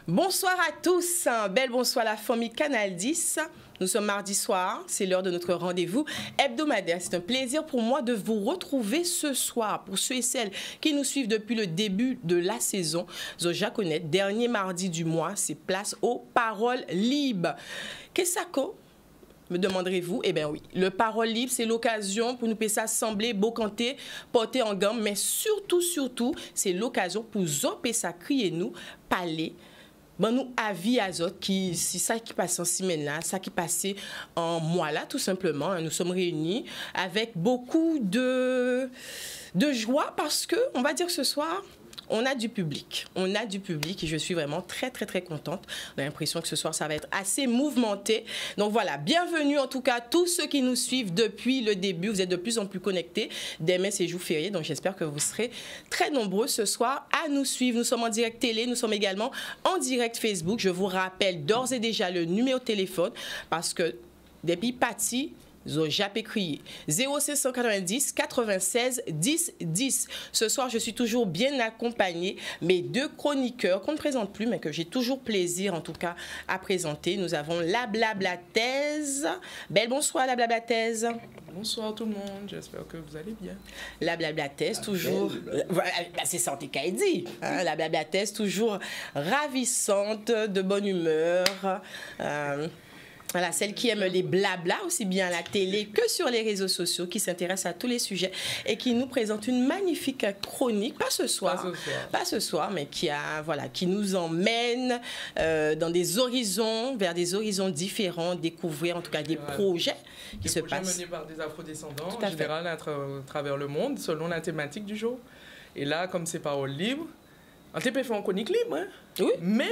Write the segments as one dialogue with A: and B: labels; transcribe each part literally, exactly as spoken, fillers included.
A: Bonsoir à tous, bel bonsoir la famille Canal dix. Nous sommes mardi soir, c'est l'heure de notre rendez-vous hebdomadaire. C'est un plaisir pour moi de vous retrouver ce soir. Pour ceux et celles qui nous suivent depuis le début de la saison, Zoja connaît, dernier mardi du mois, c'est place aux paroles libres. Qu'est-ce que ça, me demanderez-vous? Eh bien oui, le parole libre, c'est l'occasion pour nous passer assembler, beau canter, porter en gamme, mais surtout, surtout, c'est l'occasion pour zopper ça, crier nous, parler. Bon, nous, avis azote, qui, c'est ça qui passe en semaine là, ça qui passait en mois là, tout simplement. Nous sommes réunis avec beaucoup de, de joie parce que, on va dire que ce soir, on a du public. On a du public et je suis vraiment très, très, très contente. On a l'impression que ce soir, ça va être assez mouvementé. Donc voilà, bienvenue en tout cas tous ceux qui nous suivent depuis le début. Vous êtes de plus en plus connectés. Demain, c'est jour férié, donc j'espère que vous serez très nombreux ce soir à nous suivre. Nous sommes en direct télé, nous sommes également en direct Facebook. Je vous rappelle d'ores et déjà le numéro de téléphone parce que depuis Patti, Zoja peut crier zéro cinq cent quatre-vingt-dix quatre-vingt-seize dix dix. Ce soir, je suis toujours bien accompagnée. Mes deux chroniqueurs qu'on ne présente plus, mais que j'ai toujours plaisir en tout cas à présenter. Nous avons la Blablathèse. Belle bonsoir la Blablathèse.
B: Bonsoir tout le monde, j'espère que vous allez bien.
A: La Blablathèse, toujours... Voilà, c'est ça qu'a dit. Hein, la Blablathèse, toujours ravissante, de bonne humeur. Euh, Voilà, celle qui aime les blabla, aussi bien à la télé que sur les réseaux sociaux, qui s'intéresse à tous les sujets et qui nous présente une magnifique chronique, pas ce soir, pas ce soir, pas ce soir mais qui, a, voilà, qui nous emmène euh, dans des horizons, vers des horizons différents, découvrir en tout cas des ouais. projets qui
B: des
A: se
B: projets
A: passent.
B: menés par des afrodescendants, en général à, tra à travers le monde, selon la thématique du jour. Et là, comme c'est parole libre, on peut faire une chronique libre, hein? Oui. Mais...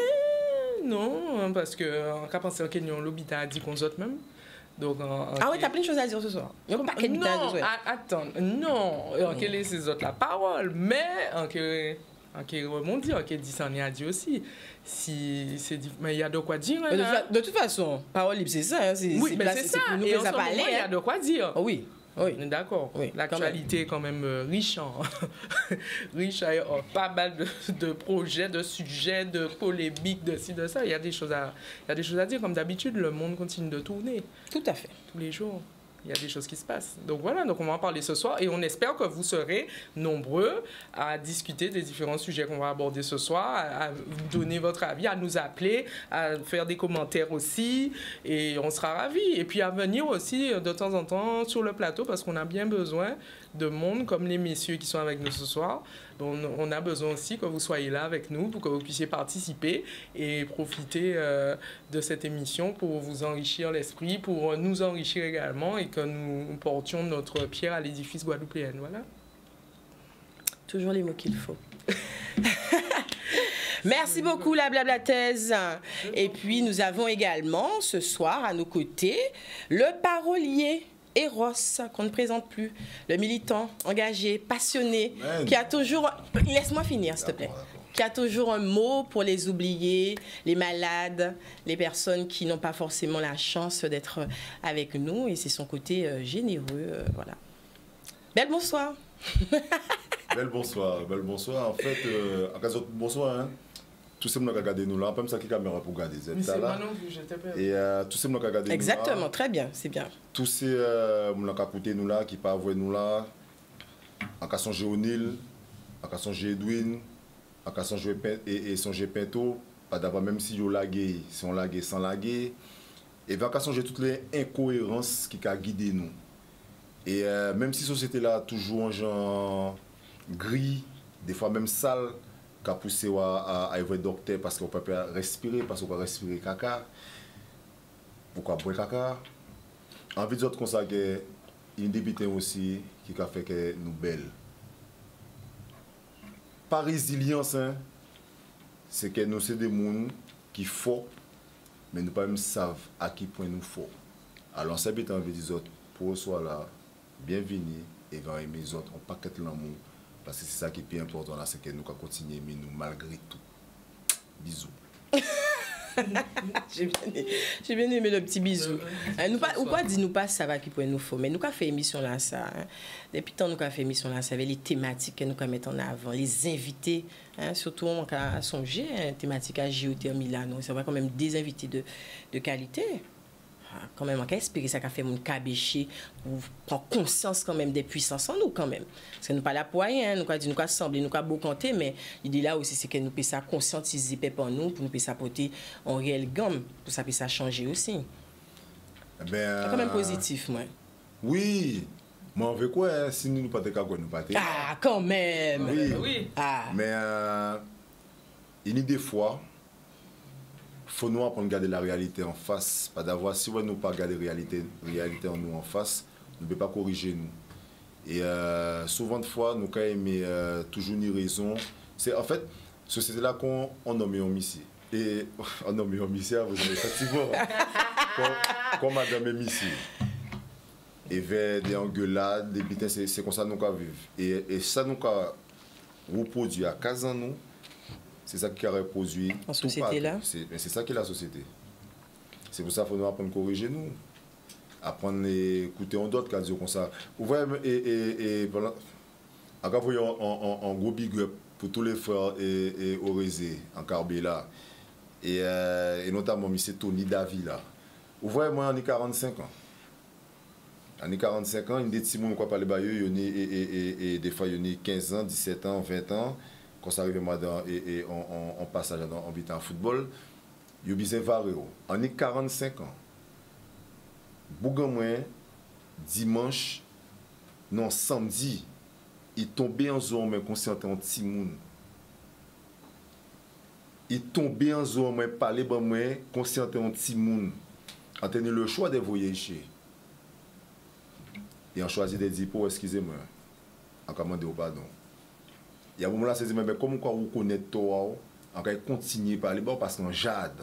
B: non, parce que en cas pensé que nous l'hôpital a dit qu'on saute même. Donc en, en
A: ah oui, t'as plein de choses à dire ce soir.
B: Non, attends, non, en quelle est ces autres la parole, mais en quel en quel rebondir, en quel dit ça a dit aussi. Si c'est mais il y a de quoi dire.
A: De, hein? de, de toute façon, parole libre c'est ça. Hein,
B: oui, mais c'est ça.
A: Nous
B: et en ce moment, il y a de quoi dire.
A: Oh, oui. Oui.
B: D'accord. Oui, l'actualité est quand même euh, riche en riche en pas mal de, de projets, de sujets, de polémiques, de ci, de ça. Il y a des choses à, il y a des choses à dire. Comme d'habitude, le monde continue de tourner.
A: Tout à fait.
B: Tous les jours. Il y a des choses qui se passent. Donc voilà, donc on va en parler ce soir et on espère que vous serez nombreux à discuter des différents sujets qu'on va aborder ce soir, à, à donner votre avis, à nous appeler, à faire des commentaires aussi et on sera ravis. Et puis à venir aussi de temps en temps sur le plateau parce qu'on a bien besoin de monde comme les messieurs qui sont avec nous ce soir. Donc on a besoin aussi que vous soyez là avec nous pour que vous puissiez participer et profiter euh, de cette émission pour vous enrichir l'esprit, pour nous enrichir également et que nous portions notre pierre à l'édifice guadeloupéen. Voilà.
A: Toujours les mots qu'il faut. Merci beaucoup la Blablathèse. Et puis nous avons également ce soir à nos côtés le parolier Eros, qu'on ne présente plus, le militant engagé, passionné, Man. qui a toujours... Laisse-moi finir, s'il te plaît. Qui a toujours un mot pour les oubliés, les malades, les personnes qui n'ont pas forcément la chance d'être avec nous. Et c'est son côté euh, généreux. Euh, voilà. Belle bonsoir.
C: Belle bonsoir. Belle bonsoir. En fait, euh, en cas de bonsoir, hein. Tous ceux qui ont regardé nous là, pas même ça qui caméra pour regarder Z là. Et euh, tous ceux qui ont regardé nous là.
A: Exactement, très bien, c'est bien.
C: Tous ceux qui ont écouté nous là, qui pas voir nous là, en cas songer O'Neill, en cas songer Edwin, en cas songer et songer Pinto, pas d'abord même si yo lagué, si on lagué sans laguer, et en cas songer toutes les incohérences qui a guidé nous. Et euh, même si société là toujours en genre gris, des fois même sale. Qui a poussé à aller voir le docteur parce qu'on peut pas respirer, parce qu'on peut respirer caca. Pourquoi boire caca? En vue d'autres comme ça, il y a une députée aussi qui a fait que nous belles. Par résilience, hein, c'est que nous sommes des gens qui font, mais nous ne savons pas savent à quel point nous font. Alors, ça veut dire des autres, pour soi là, bienvenue et vers les autres, on paquet l'amour. Parce que c'est ça qui est plus important là, c'est que nous continuons à aimer nous malgré tout. Bisous.
A: J'ai bien, aimé- j'ai bien aimé le petit bisou. Hein, nous pas, ou quoi dit nous pas ça va qui pourrait nous faut, mais nous avons fait émission là ça. Hein. Depuis tant nous avons fait émission là, ça avait les thématiques que nous avons mettre en avant, les invités, hein, surtout on a songé hein, thématique à géothermie là, non, c'est vrai quand même des invités de, de qualité. Ah, quand même, on peut espérer ça qu'a fait mon cabéché pour prendre conscience quand même des puissances en nous quand même. Parce que nous pas là pour rien, nous pas dit nous pas sembler, nous pas beau compter, mais l'idée là aussi c'est que nous puissions ça conscientiser pour nous, pour nous puissions apporter en réel gamme, pour ça puisse ça changer aussi.
C: Eh ben,
A: C'est quand même positif, moi.
C: Oui, mais on veut quoi hein, si nous ne pas de cas nous pas.
A: Ah, quand même.
C: Oui.
B: Oui.
A: Ah.
C: Mais euh, il y a des fois, il faut nous apprendre à regarder la réalité en face. Pas d'avoir, si on ne pas regarder la réalité, réalité en nous en face, on ne peut pas corriger nous. Et euh, souvent de fois, nous avons aimé euh, toujours une raison. C'est en fait, c'est là qu'on on nomme un ici. Et on nomme un ici, vous avez effectivement, comme madame ici. Et vers des engueulades, des bitins, c'est comme ça que nous avons vivre. Et, et ça nous avons reproduit à quinze ans, nous. C'est ça qui a reproduit.
A: En société là.
C: C'est ça qui est la société. C'est pour ça qu'il faut nous apprendre à corriger nous. Apprendre à écouter en d'autres qui disent comme ça. Vous voyez, et, et, et pendant, encore voyons en, en, en gros big up pour tous les frères et, et Orézé, en Carbé là. Et, euh, et notamment M. Tony Davi là. Vous voyez, moi, on a quarante-cinq ans. On a quarante-cinq ans, il y a des petits gens qui parlent de et, et, et, et des fois, il y a quinze ans, dix-sept ans, vingt ans. Quand ça arrive moi dans et, et on, on, on passage en habitant en football, yo bise vareo. On est quarante-cinq ans. Bougan moins dimanche non samedi, il tombait en zone mais conscient en petit moun. Il tombait en zone mais parler ban moins conscient en petit moun. On tenu le choix de voyager. Et on choisit de dire pour excusez-moi. On commande au pardon. Il y a un moment là, c'est dit, mais comment vous connaissez toi, on va continuer par les bords parce qu'on jade.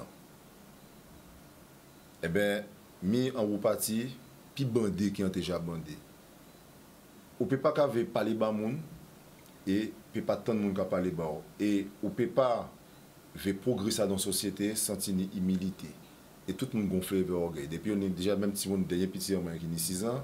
C: Eh bien, mis en haut parti, puis bandé qui ont déjà bandé. On ne peut pas parler bas moun et on ne peut pas tant de monde qui parler bas. Et on ne peut pas progresser dans la société sans une humilité. Et tout le monde gonfle vers orgueil. Depuis on est déjà même si on est dernier petit homme qui a six ans,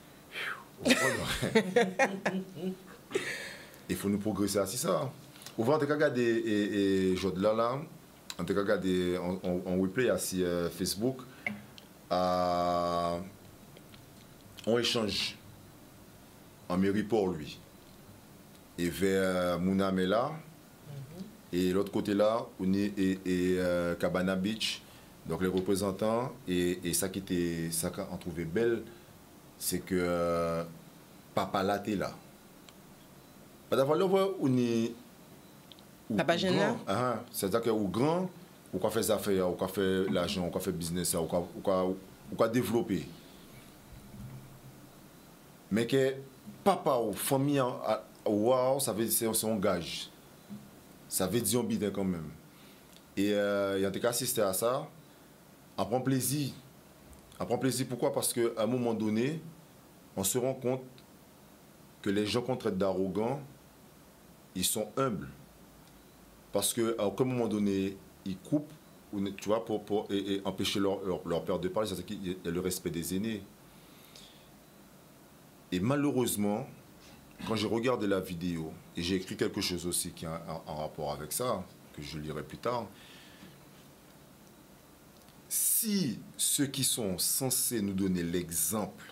C: il faut nous progresser à ça. On va regarder et, et là là, on va regarder en replay sur euh, Facebook, euh, on échange en mairie pour lui et vers Mouna Mela mm-hmm. Et l'autre côté là, on est et, et euh, Cabana Beach, donc les représentants et, et ça qui était ça qu'on trouvait belle, c'est que euh, Papa là t'es là. Pas d'avoir le voir on est
A: Papa Géna.
C: Ah, c'est-à-dire que au grand, on peut faire des affaires, on peut faire l'argent, on peut faire business, on peut, on peut, on peut développer. Mais que papa ou famille, wow, ça veut dire c'est un gage. Ça veut dire un bidon quand même. Et euh, il y a des cas assisté à ça, on prend plaisir. On prend plaisir pourquoi? Parce qu'à un moment donné, on se rend compte que les gens qu'on traite d'arrogants, ils sont humbles. Parce qu'à un moment donné, ils coupent, tu vois, pour, pour et, et empêcher leur, leur, leur père de parler, c'est-à-dire qu'il y a le respect des aînés. Et malheureusement, quand j'ai regardé la vidéo, et j'ai écrit quelque chose aussi qui a un, un rapport avec ça, que je lirai plus tard, si ceux qui sont censés nous donner l'exemple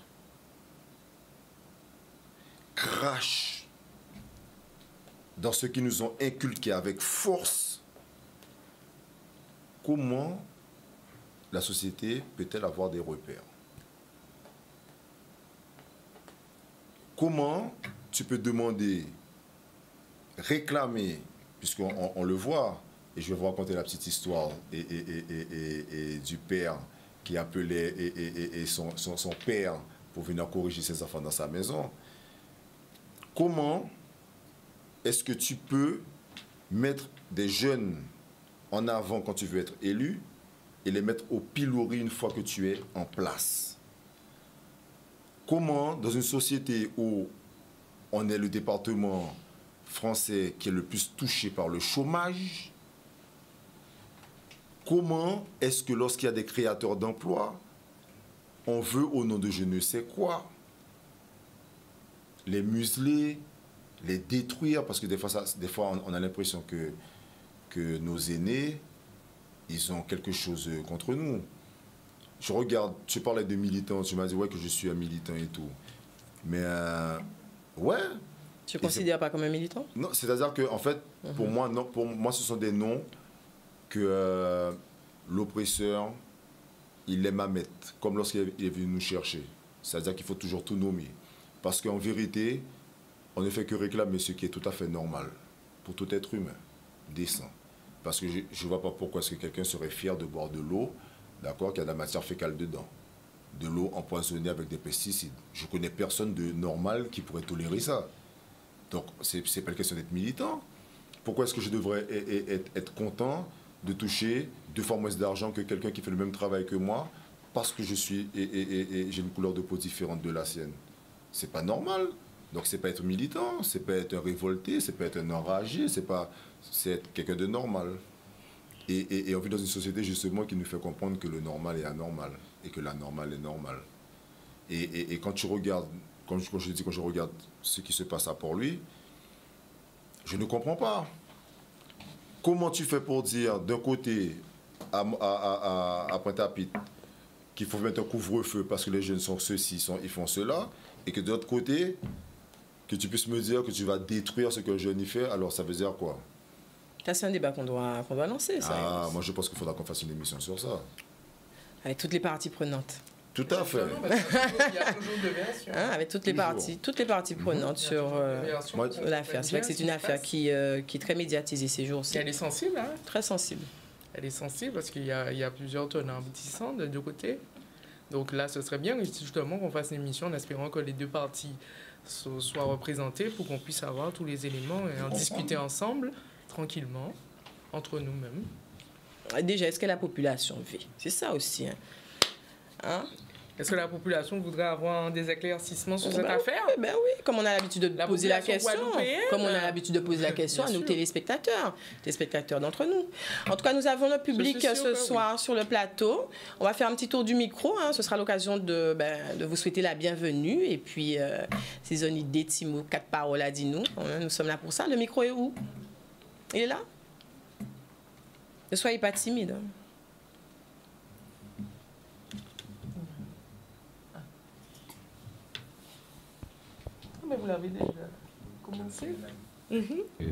C: crachent dans ce qui nous ont inculqué avec force, comment la société peut-elle avoir des repères? Comment tu peux demander, réclamer, puisqu'on on, on le voit, et je vais vous raconter la petite histoire et, et, et, et, et du père qui appelait et, et, et son, son, son père pour venir corriger ses enfants dans sa maison. Comment est-ce que tu peux mettre des jeunes en avant quand tu veux être élu et les mettre au pilori une fois que tu es en place? Comment, dans une société où on est le département français qui est le plus touché par le chômage, comment est-ce que lorsqu'il y a des créateurs d'emplois, on veut au nom de je ne sais quoi les museler, les détruire, parce que des fois, ça, des fois on, on a l'impression que, que nos aînés, ils ont quelque chose contre nous. Je regarde, tu parlais de militants, tu m'as dit ouais que je suis un militant et tout. Mais euh, ouais.
A: Tu ne considères pas comme un militant? Non,
C: c'est-à-dire que en fait, mm-hmm. pour moi, non, pour moi, ce sont des noms que euh, l'oppresseur, il aime à mettre, comme lorsqu'il est venu nous chercher. C'est-à-dire qu'il faut toujours tout nommer. Parce qu'en vérité, on ne fait que réclamer ce qui est tout à fait normal pour tout être humain, décent. Parce que je ne vois pas pourquoi est-ce que quelqu'un serait fier de boire de l'eau, d'accord, qu'il y a de la matière fécale dedans. De l'eau empoisonnée avec des pesticides. Je ne connais personne de normal qui pourrait tolérer ça. Donc, ce n'est pas une question d'être militant. Pourquoi est-ce que je devrais être, être content de toucher deux fois moins d'argent que quelqu'un qui fait le même travail que moi parce que je suis et, et, et, et j'ai une couleur de peau différente de la sienne? C'est pas normal. Donc, c'est pas être militant, c'est pas être un révolté, c'est pas être un enragé, c'est pas, c'est être quelqu'un de normal. Et, et, et on vit dans une société justement qui nous fait comprendre que le normal est anormal et que l'anormal est normal. Et, et, et quand tu regardes, quand je, quand je dis quand je regarde ce qui se passe à Port-Louis, je ne comprends pas. Comment tu fais pour dire d'un côté à, à, à, à Pointe-à-Pitre qu'il faut mettre un couvre-feu parce que les jeunes sont ceux-ci, sont, ils font cela, et que de l'autre côté, que tu puisses me dire que tu vas détruire ce qu'un jeune y fait, alors ça veut dire quoi?
A: C'est un débat qu'on doit, qu'on doit lancer, ça.
C: Ah, moi je pense qu'il faudra qu'on fasse une émission sur ça.
A: Avec toutes les parties prenantes.
C: Tout à fait.
B: Il y a toujours deux versions.
A: Hein, avec toutes les parties, toutes les parties prenantes mmh. sur euh, l'affaire. C'est vrai que c'est une affaire qui, euh, qui est très médiatisée ces jours-ci.
B: Elle est sensible, hein?
A: Très sensible.
B: Elle est sensible parce qu'il y a, il y a plusieurs tenants aboutissants de deux côtés. Donc là, ce serait bien justement qu'on fasse une émission en espérant que les deux parties soient représentées pour qu'on puisse avoir tous les éléments et en discuter ensemble, tranquillement, entre nous-mêmes.
A: Déjà, est-ce que la population vit? C'est ça aussi. Hein? Hein?
B: Est-ce que la population voudrait avoir des éclaircissements sur
A: ben
B: cette
A: oui,
B: affaire?
A: Ben oui, comme on a l'habitude de
B: la
A: poser la question, comme on a l'habitude de poser la question à nos
B: sûr.
A: téléspectateurs, téléspectateurs d'entre nous. En tout cas, nous avons notre public ce soir oui. sur le plateau. On va faire un petit tour du micro. Hein. Ce sera l'occasion de, ben, de vous souhaiter la bienvenue. Et puis, euh, ces idées, Timo, quatre paroles à dire nous. Nous sommes là pour ça. Le micro est où? Il est là? Ne soyez pas timide. Hein.
B: Mais vous l'avez déjà commencé. Mm-hmm.
D: Oui.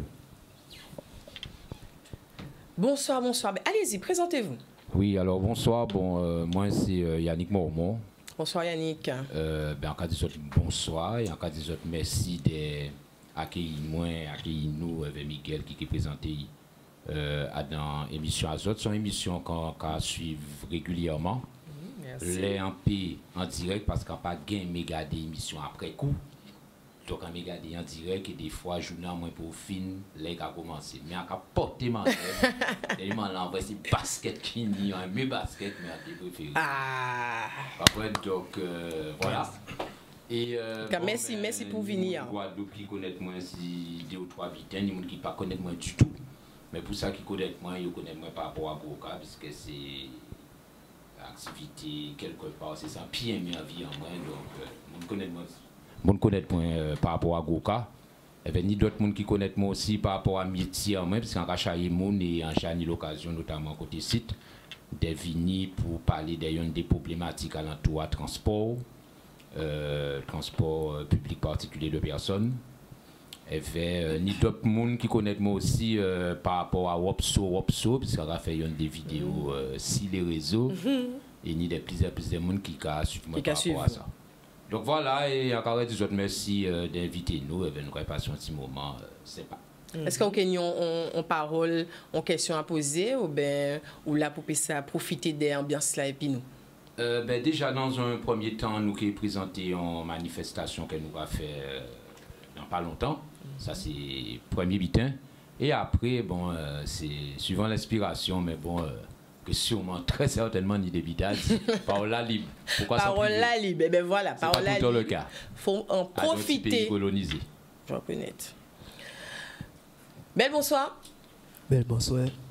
A: Bonsoir, bonsoir. Allez-y, présentez-vous.
D: Oui, alors bonsoir. Bon, euh, moi, c'est euh, Yannick Mormon.
A: Bonsoir, Yannick.
D: Euh, ben, en cas de sorte, bonsoir. Et en cas de sorte, merci d'accueillir moi, accueillir nous avec Miguel qui est présenté euh, dans l'émission Azot. C'est une émission qu'on suit régulièrement.
B: Mm,
D: les en paix en direct parce qu'on n'a pas de méga d'émission après coup. Donc, on regarde en direct et des fois, je joue moins pour fin, les gars commencent. Mais on a porté ma tête. Et moi, là, c'est basket qui n'y a mes baskets, mais on a préféré.
A: Ah!
D: Après, donc, euh, voilà. Et, euh,
A: bon, merci, ben, merci pour venir.
D: Guadeloupe qui connaît moins si deux ou trois habitants, il y a des gens qui ne connaissent moins du tout. Mais pour ça qui connaissent moins, ils connaissent moins par rapport à Goka, puisque c'est activité quelque part, c'est ça, pied et en vie en moins. Donc, euh, on connaît moins. Bon connaître moi euh, par rapport à Goka et ben ni d'autres monde qui connaissent moi aussi par rapport à métier en même parce qu'en cachaille monde et en chani l'occasion notamment côté site des vini pour parler des des problématiques alentour à transport euh, transport euh, public particulier de personnes et ben euh, ni d'autres monde qui connaissent moi aussi euh, par rapport à Wopso Wopso parce qu'on a fait une des vidéos euh, sur les réseaux mm-hmm. et ni des plusieurs plusieurs monde qui a suivi moi par rapport à ça. Donc voilà, et encore des autres merci euh, d'inviter nous, et nous allons passer un petit moment, euh, c'est pas.
A: Est-ce qu'on a une parole, une question à poser, ou bien ou là pour ça profiter des ambiances là et puis nous?
D: Euh, ben, déjà dans un premier temps, nous qui présenté en manifestation que nous va faire euh, dans pas longtemps, mm-hmm. ça c'est premier bitin, et après bon euh, c'est suivant l'inspiration, mais bon. Euh, que sûrement, très certainement, ni des bidages. Parole libre. Pourquoi
A: parole libre, eh bien voilà, parole libre.
D: C'est pas tout le cas.
A: Il faut en profiter.
D: Pays colonisé.
A: Je reconnais. Belle bonsoir.
E: Belle bonsoir.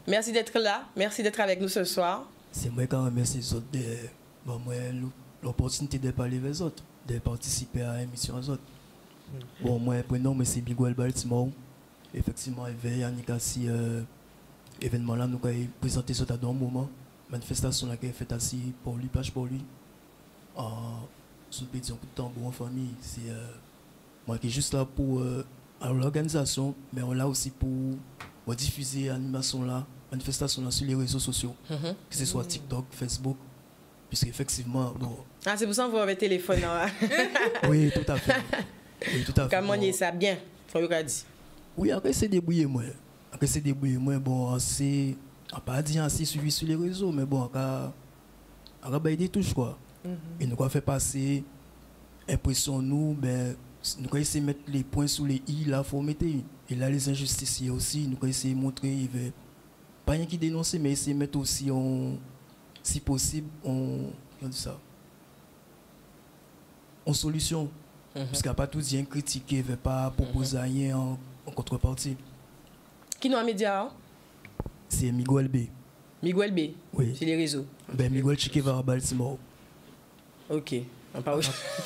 A: Merci d'être là. Merci d'être avec nous ce soir.
E: C'est moi qui remercie les autres de bon, moi, l'opportunité de parler avec les autres, de participer à l'émission des autres. Mm. Bon, moi, prénom, c'est Miguel Baltimore. Effectivement, il y a Yannick Assi, euh, événement là, nous avons présenté ça dans un moment. Manifestation là qui est faite assis pour lui, plage pour lui. Euh, sous le petit coup de tambour en famille. C'est euh, moi qui est juste là pour euh, l'organisation, mais on est là aussi pour, pour diffuser l'animation là, manifestation là sur les réseaux sociaux, mm-hmm. que ce soit TikTok, Facebook, puisque effectivement, bon.
A: Ah, c'est pour ça que vous avez téléphone là.
E: Oui, tout à fait. Oui, tout à fait.
A: Comment bon. Ça bien, faut le dire.
E: Oui, après c'est débrouillé moi. Après c'est débrouillé moi, bon, c'est on pas dire assez suivi sur les réseaux, mais bon, on on a des touches quoi. Mm-hmm. Et nous avons fait passer impression nous, ben nous avons essayé de mettre les points sur les i là, faut mettre. Et là les injustices aussi, nous avons essayé de montrer, il veut pas rien qui dénoncer, mais essayer de mettre aussi en, si possible, on dit ça, en solution, mm-hmm. parce qu'il n'y a pas tout bien critiqué, il veut pas proposer mm-hmm. rien en, en contrepartie.
A: Qui nous a média?
E: C'est Miguel B.
A: Miguel B.
E: Oui.
A: Sur les réseaux.
E: Ben Miguel Che Guevara Baltimore.
A: Ok. On parle.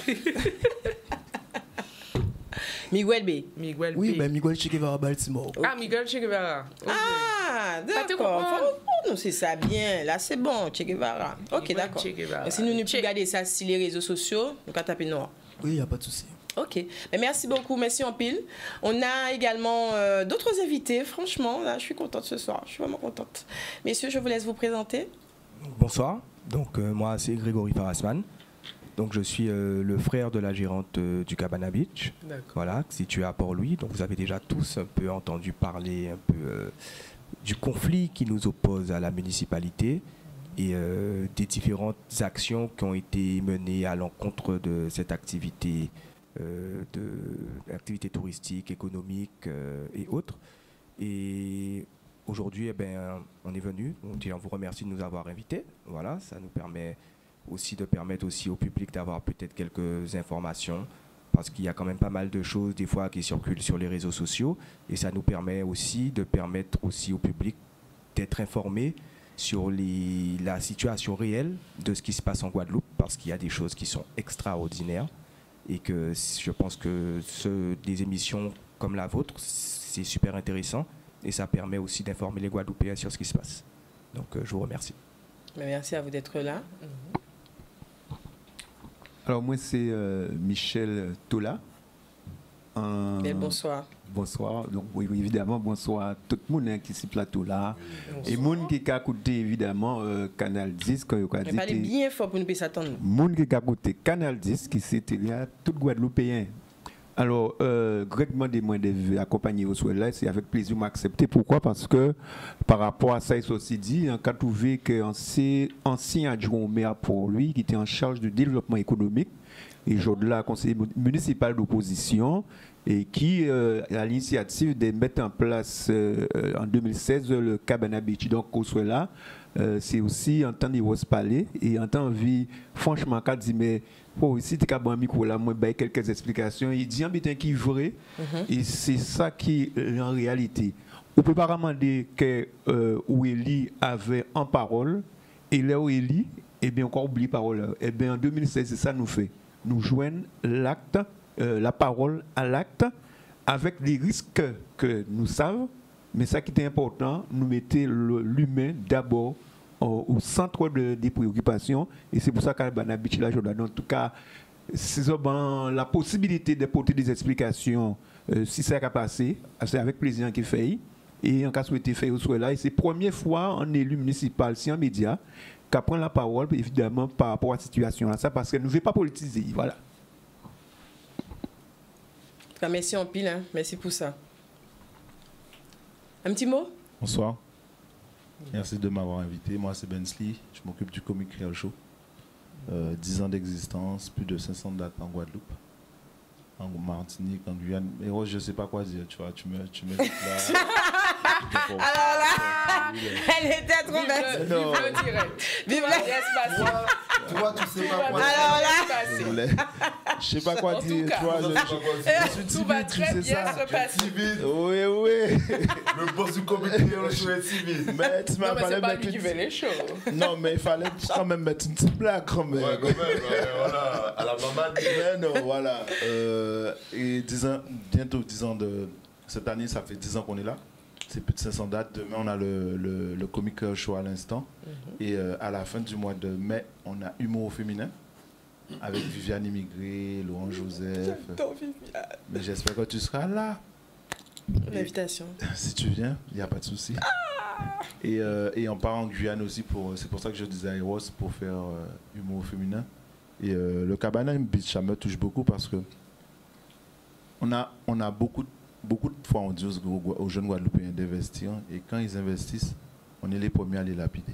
A: Miguel B.
B: Miguel B.
E: Oui, ben Miguel Che Guevara Baltimore.
B: Okay. Ah, Miguel Che Guevara. Okay.
A: Ah, d'accord. Oh, non, c'est ça bien. Là, c'est bon, Che Guevara. Ok, d'accord. Si nous nous regardons ça sur les réseaux sociaux, nous allons taper noir.
E: Oui, il n'y a pas de souci.
A: Ok, mais merci beaucoup, merci en pile. On a également euh, d'autres invités, franchement, là, je suis contente ce soir, je suis vraiment contente. Messieurs, je vous laisse vous présenter.
F: Bonsoir, donc euh, moi c'est Grégory Farasman, donc je suis euh, le frère de la gérante euh, du Cabana Beach, voilà, situé à Port-Louis, donc vous avez déjà tous un peu entendu parler un peu euh, du conflit qui nous oppose à la municipalité et euh, des différentes actions qui ont été menées à l'encontre de cette activité Euh, d'activités touristiques, économiques euh, et autres. Et aujourd'hui, eh ben, on est venu. On, on vous remercie de nous avoir invités. Voilà, ça nous permet aussi de permettre aussi au public d'avoir peut-être quelques informations, parce qu'il y a quand même pas mal de choses des fois qui circulent sur les réseaux sociaux, et ça nous permet aussi de permettre aussi au public d'être informé sur les, la situation réelle de ce qui se passe en Guadeloupe, parce qu'il y a des choses qui sont extraordinaires. Et que je pense que ce, des émissions comme la vôtre, c'est super intéressant et ça permet aussi d'informer les Guadeloupéens sur ce qui se passe. Donc euh, je vous remercie.
A: Merci à vous d'être là.
G: Alors moi c'est euh, Michel Tola. Euh,
A: Bel bonsoir.
G: Bonsoir. Donc oui, évidemment bonsoir à tout le monde hein, qui est sur plateau là. Bonsoir. Et monde qui a écouté évidemment euh, Canal dix quand il a dit.
A: Parlez bien fort pour nous puissions attendre.
G: Monde qui a écouté Canal dix qui c'était là tout Guadeloupéen. Alors euh, Greg demande moi de accompagner au soir là, c'est avec plaisir m'accepter. Pourquoi? Parce que par rapport à ça il aussi dit on a trouvé que ancien adjoint au maire pour lui qui était en charge du développement économique et Jodelin, conseiller municipal d'opposition, et qui euh, a l'initiative de mettre en place euh, en deux mille seize le Cabana Beach. Donc, au soit là, euh, c'est aussi en temps de parler et en temps de vie, franchement, quand il dit, mais pour ici, tu as un micro là, moi, ben, quelques explications. Il dit un bitin qui est vrai, mm-hmm. et c'est ça qui est en réalité. On peut pas demander que euh, Ouélie avait en parole, et là, Ouélie, eh bien, encore oublié parole. Eh bien, en deux mille seize, c'est ça nous fait. Nous joignons l'acte, euh, la parole à l'acte, avec les risques que nous savons, mais ça qui est important, nous mettons l'humain d'abord au, au centre de, des préoccupations, et c'est pour ça qu'à Cabana Beach, là, en tout cas, c'est la possibilité de porter des explications, euh, si ça a passé, c'est avec plaisir qu'il fait, et en cas souhaité faire au soit là, et c'est la première fois en élu municipal, si en média, qu'à prendre la parole, évidemment, par rapport à la situation là, ça, parce que nous ne voulons pas politiser, voilà.
A: Merci en pile, hein. Merci pour ça. Un petit mot?
H: Bonsoir. Merci de m'avoir invité. Moi, c'est Bensley. Je m'occupe du Comic Real Show. Euh, dix ans d'existence, plus de cinq cents dates en Guadeloupe, en Martinique, en Guyane. Mais oh, je ne sais pas quoi dire, tu vois. Tu me, tu me là.
A: Alors là, elle était trop belle.
B: Vive le direct. Vive l'espace.
C: Toi, tu sais pas quoi.
A: Alors là,
H: Je sais pas quoi
A: En
H: dire.
A: tout cas.
H: Tu vois, je, je, je suis
A: Tout va
H: timide, tu
A: très
H: sais
A: bien
H: ça.
A: se passer.
C: Timide.
H: Oui, oui.
C: Le boss du comité, on est timide.
H: Mais tu m'as
A: Non, mais
H: parlé
A: c'est pas
H: mettre
A: lui qui
H: une-
A: fait les choses.
H: Non, mais il fallait quand même mettre une petite blague quand même.
C: Ouais, quand même, ouais, voilà. À la maman.
H: Mais non, voilà. Euh, et dix ans, bientôt dix ans de. Cette année, ça fait dix ans qu'on est là. C'est plus de cinq cents dates. Demain, on a le, le, le Comic Show à l'instant. Mm-hmm. Et euh, à la fin du mois de mai, on a Humour au féminin. Avec Viviane Immigré, Laurent Joseph. Mais j'espère que tu seras là.
A: L'invitation.
H: Si tu viens, il n'y a pas de souci. Ah et, euh, et on part en Guyane aussi. Pour, c'est pour ça que je disais à Eros pour faire euh, Humour au féminin. Et euh, le Cabana Beach, ça me touche beaucoup parce que on a, on a beaucoup, beaucoup de fois, on dit aux, aux jeunes Guadeloupéens d'investir. Et quand ils investissent, on est les premiers à les lapider.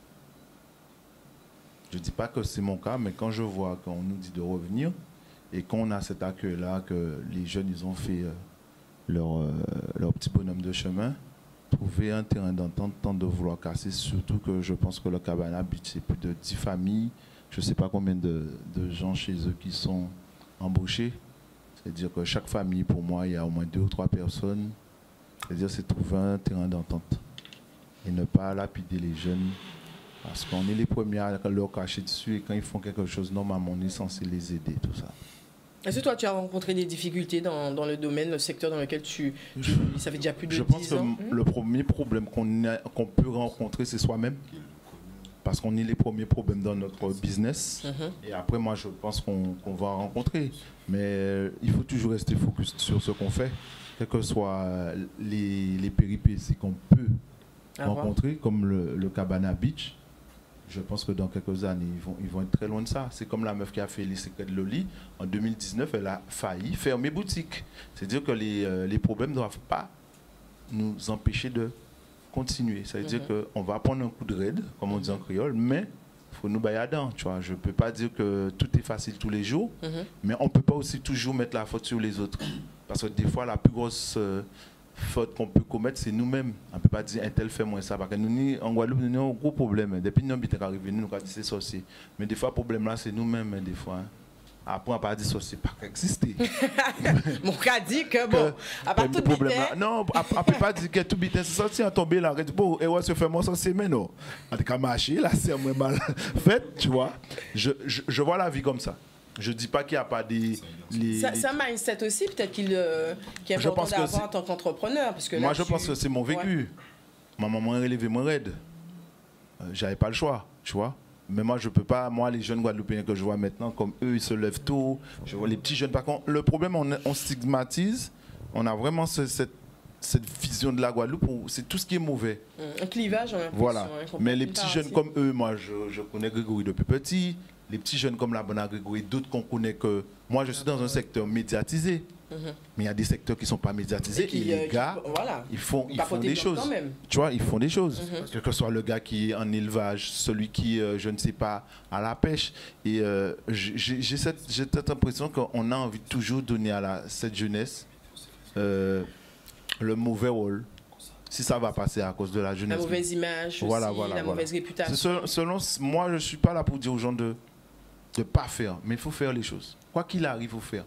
H: Je ne dis pas que c'est mon cas, mais quand je vois qu'on nous dit de revenir et qu'on a cet accueil-là, que les jeunes, ils ont fait euh, leur, euh, leur petit bonhomme de chemin, trouver un terrain d'entente, tant de vouloir casser, surtout que je pense que le Cabana Beach, c'est plus de dix familles. Je ne sais pas combien de, de gens chez eux qui sont embauchés. C'est-à-dire que chaque famille, pour moi, il y a au moins deux ou trois personnes. C'est-à-dire c'est trouver un terrain d'entente et ne pas lapider les jeunes. Parce qu'on est les premiers à leur cacher dessus et quand ils font quelque chose, normalement, on est censé les aider, tout ça.
A: Est-ce que toi, tu as rencontré des difficultés dans, dans le domaine, le secteur dans lequel tu... tu ça fait déjà plus de dix ans.
H: Je pense que mmh. le premier problème qu'on a, qu'on peut rencontrer, c'est soi-même. Parce qu'on est les premiers problèmes dans notre business. Mmh. Et après, moi, je pense qu'on, qu'on va rencontrer. Mais euh, il faut toujours rester focus sur ce qu'on fait, quelles que soient les, les péripéties qu'on peut ah rencontrer, ouais. comme le, le Cabana Beach. Je pense que dans quelques années, ils vont, ils vont être très loin de ça. C'est comme la meuf qui a fait les secrets de Loli. En deux mille dix-neuf, elle a failli fermer boutique. C'est-à-dire que les, euh, les problèmes ne doivent pas nous empêcher de continuer. Ça veut mm-hmm. dire qu'on va prendre un coup de raid, comme on dit en créole, mais il faut nous bailler dedans. Tu vois. Je ne peux pas dire que tout est facile tous les jours, mm-hmm. mais on ne peut pas aussi toujours mettre la faute sur les autres. Parce que des fois, la plus grosse... Euh, faute qu'on peut commettre, c'est nous-mêmes. On ne peut pas dire un tel fait moins ça. Parce que nous, en Guadeloupe, nous avons un gros problème. Depuis que nous sommes arrivés, nous avons dit c'est sorcier. Mais des fois, le problème là, c'est nous-mêmes, des fois. Après, on n'a pas dit sorcier, pas exister.
A: Mon cas dit que bon, à part tout
H: problème là. Non, on ne peut pas dire que tout bitin, c'est sorcier, on tombe là. Bon, et ouais, se fait moi sorcier, mais non. En tout cas, marcher, là, c'est moins mal fait, tu vois. Je, je, je vois la vie comme ça. Je ne dis pas qu'il n'y a pas des... Les,
A: ça, c'est un mindset aussi, peut-être qu'il euh, qu est important d'avoir en tant qu'entrepreneur. Parce que
H: moi,
A: là,
H: je
A: tu...
H: pense que c'est mon vécu. Ouais. Ma maman a relevé mon raid. Euh, j'avais pas le choix, tu vois. Mais moi, je peux pas... Moi, les jeunes Guadeloupéens que je vois maintenant, comme eux, ils se lèvent tôt. Je vois les petits jeunes. Par contre, le problème, on, on stigmatise. On a vraiment ce, cette, cette vision de la Guadeloupe où c'est tout ce qui est mauvais.
A: Un clivage, on a
H: voilà.
A: Hein,
H: mais les petits jeunes comme eux, moi, je, je connais Grégory depuis petit. Les petits jeunes comme la bonne Grégory, d'autres qu'on connaît que... Moi, je suis dans un secteur médiatisé. Mm-hmm. Mais il y a des secteurs qui ne sont pas médiatisés. Et, qui, et les euh, gars, qui, voilà. ils font, ils font des choses. Tu vois, ils font des choses. Mm-hmm. Parce que, que ce soit le gars qui est en élevage, celui qui, euh, je ne sais pas, à la pêche. Et euh, j'ai, j'ai, cette, j'ai cette impression qu'on a envie de toujours donner à la, cette jeunesse euh, le mauvais rôle. Si ça va passer à cause de la jeunesse.
A: La mauvaise image,
H: voilà,
A: aussi,
H: voilà,
A: la
H: voilà.
A: mauvaise réputation.
H: Selon, selon moi, je ne suis pas là pour dire aux gens de ne pas faire, mais il faut faire les choses. Quoi qu'il arrive, il faut faire.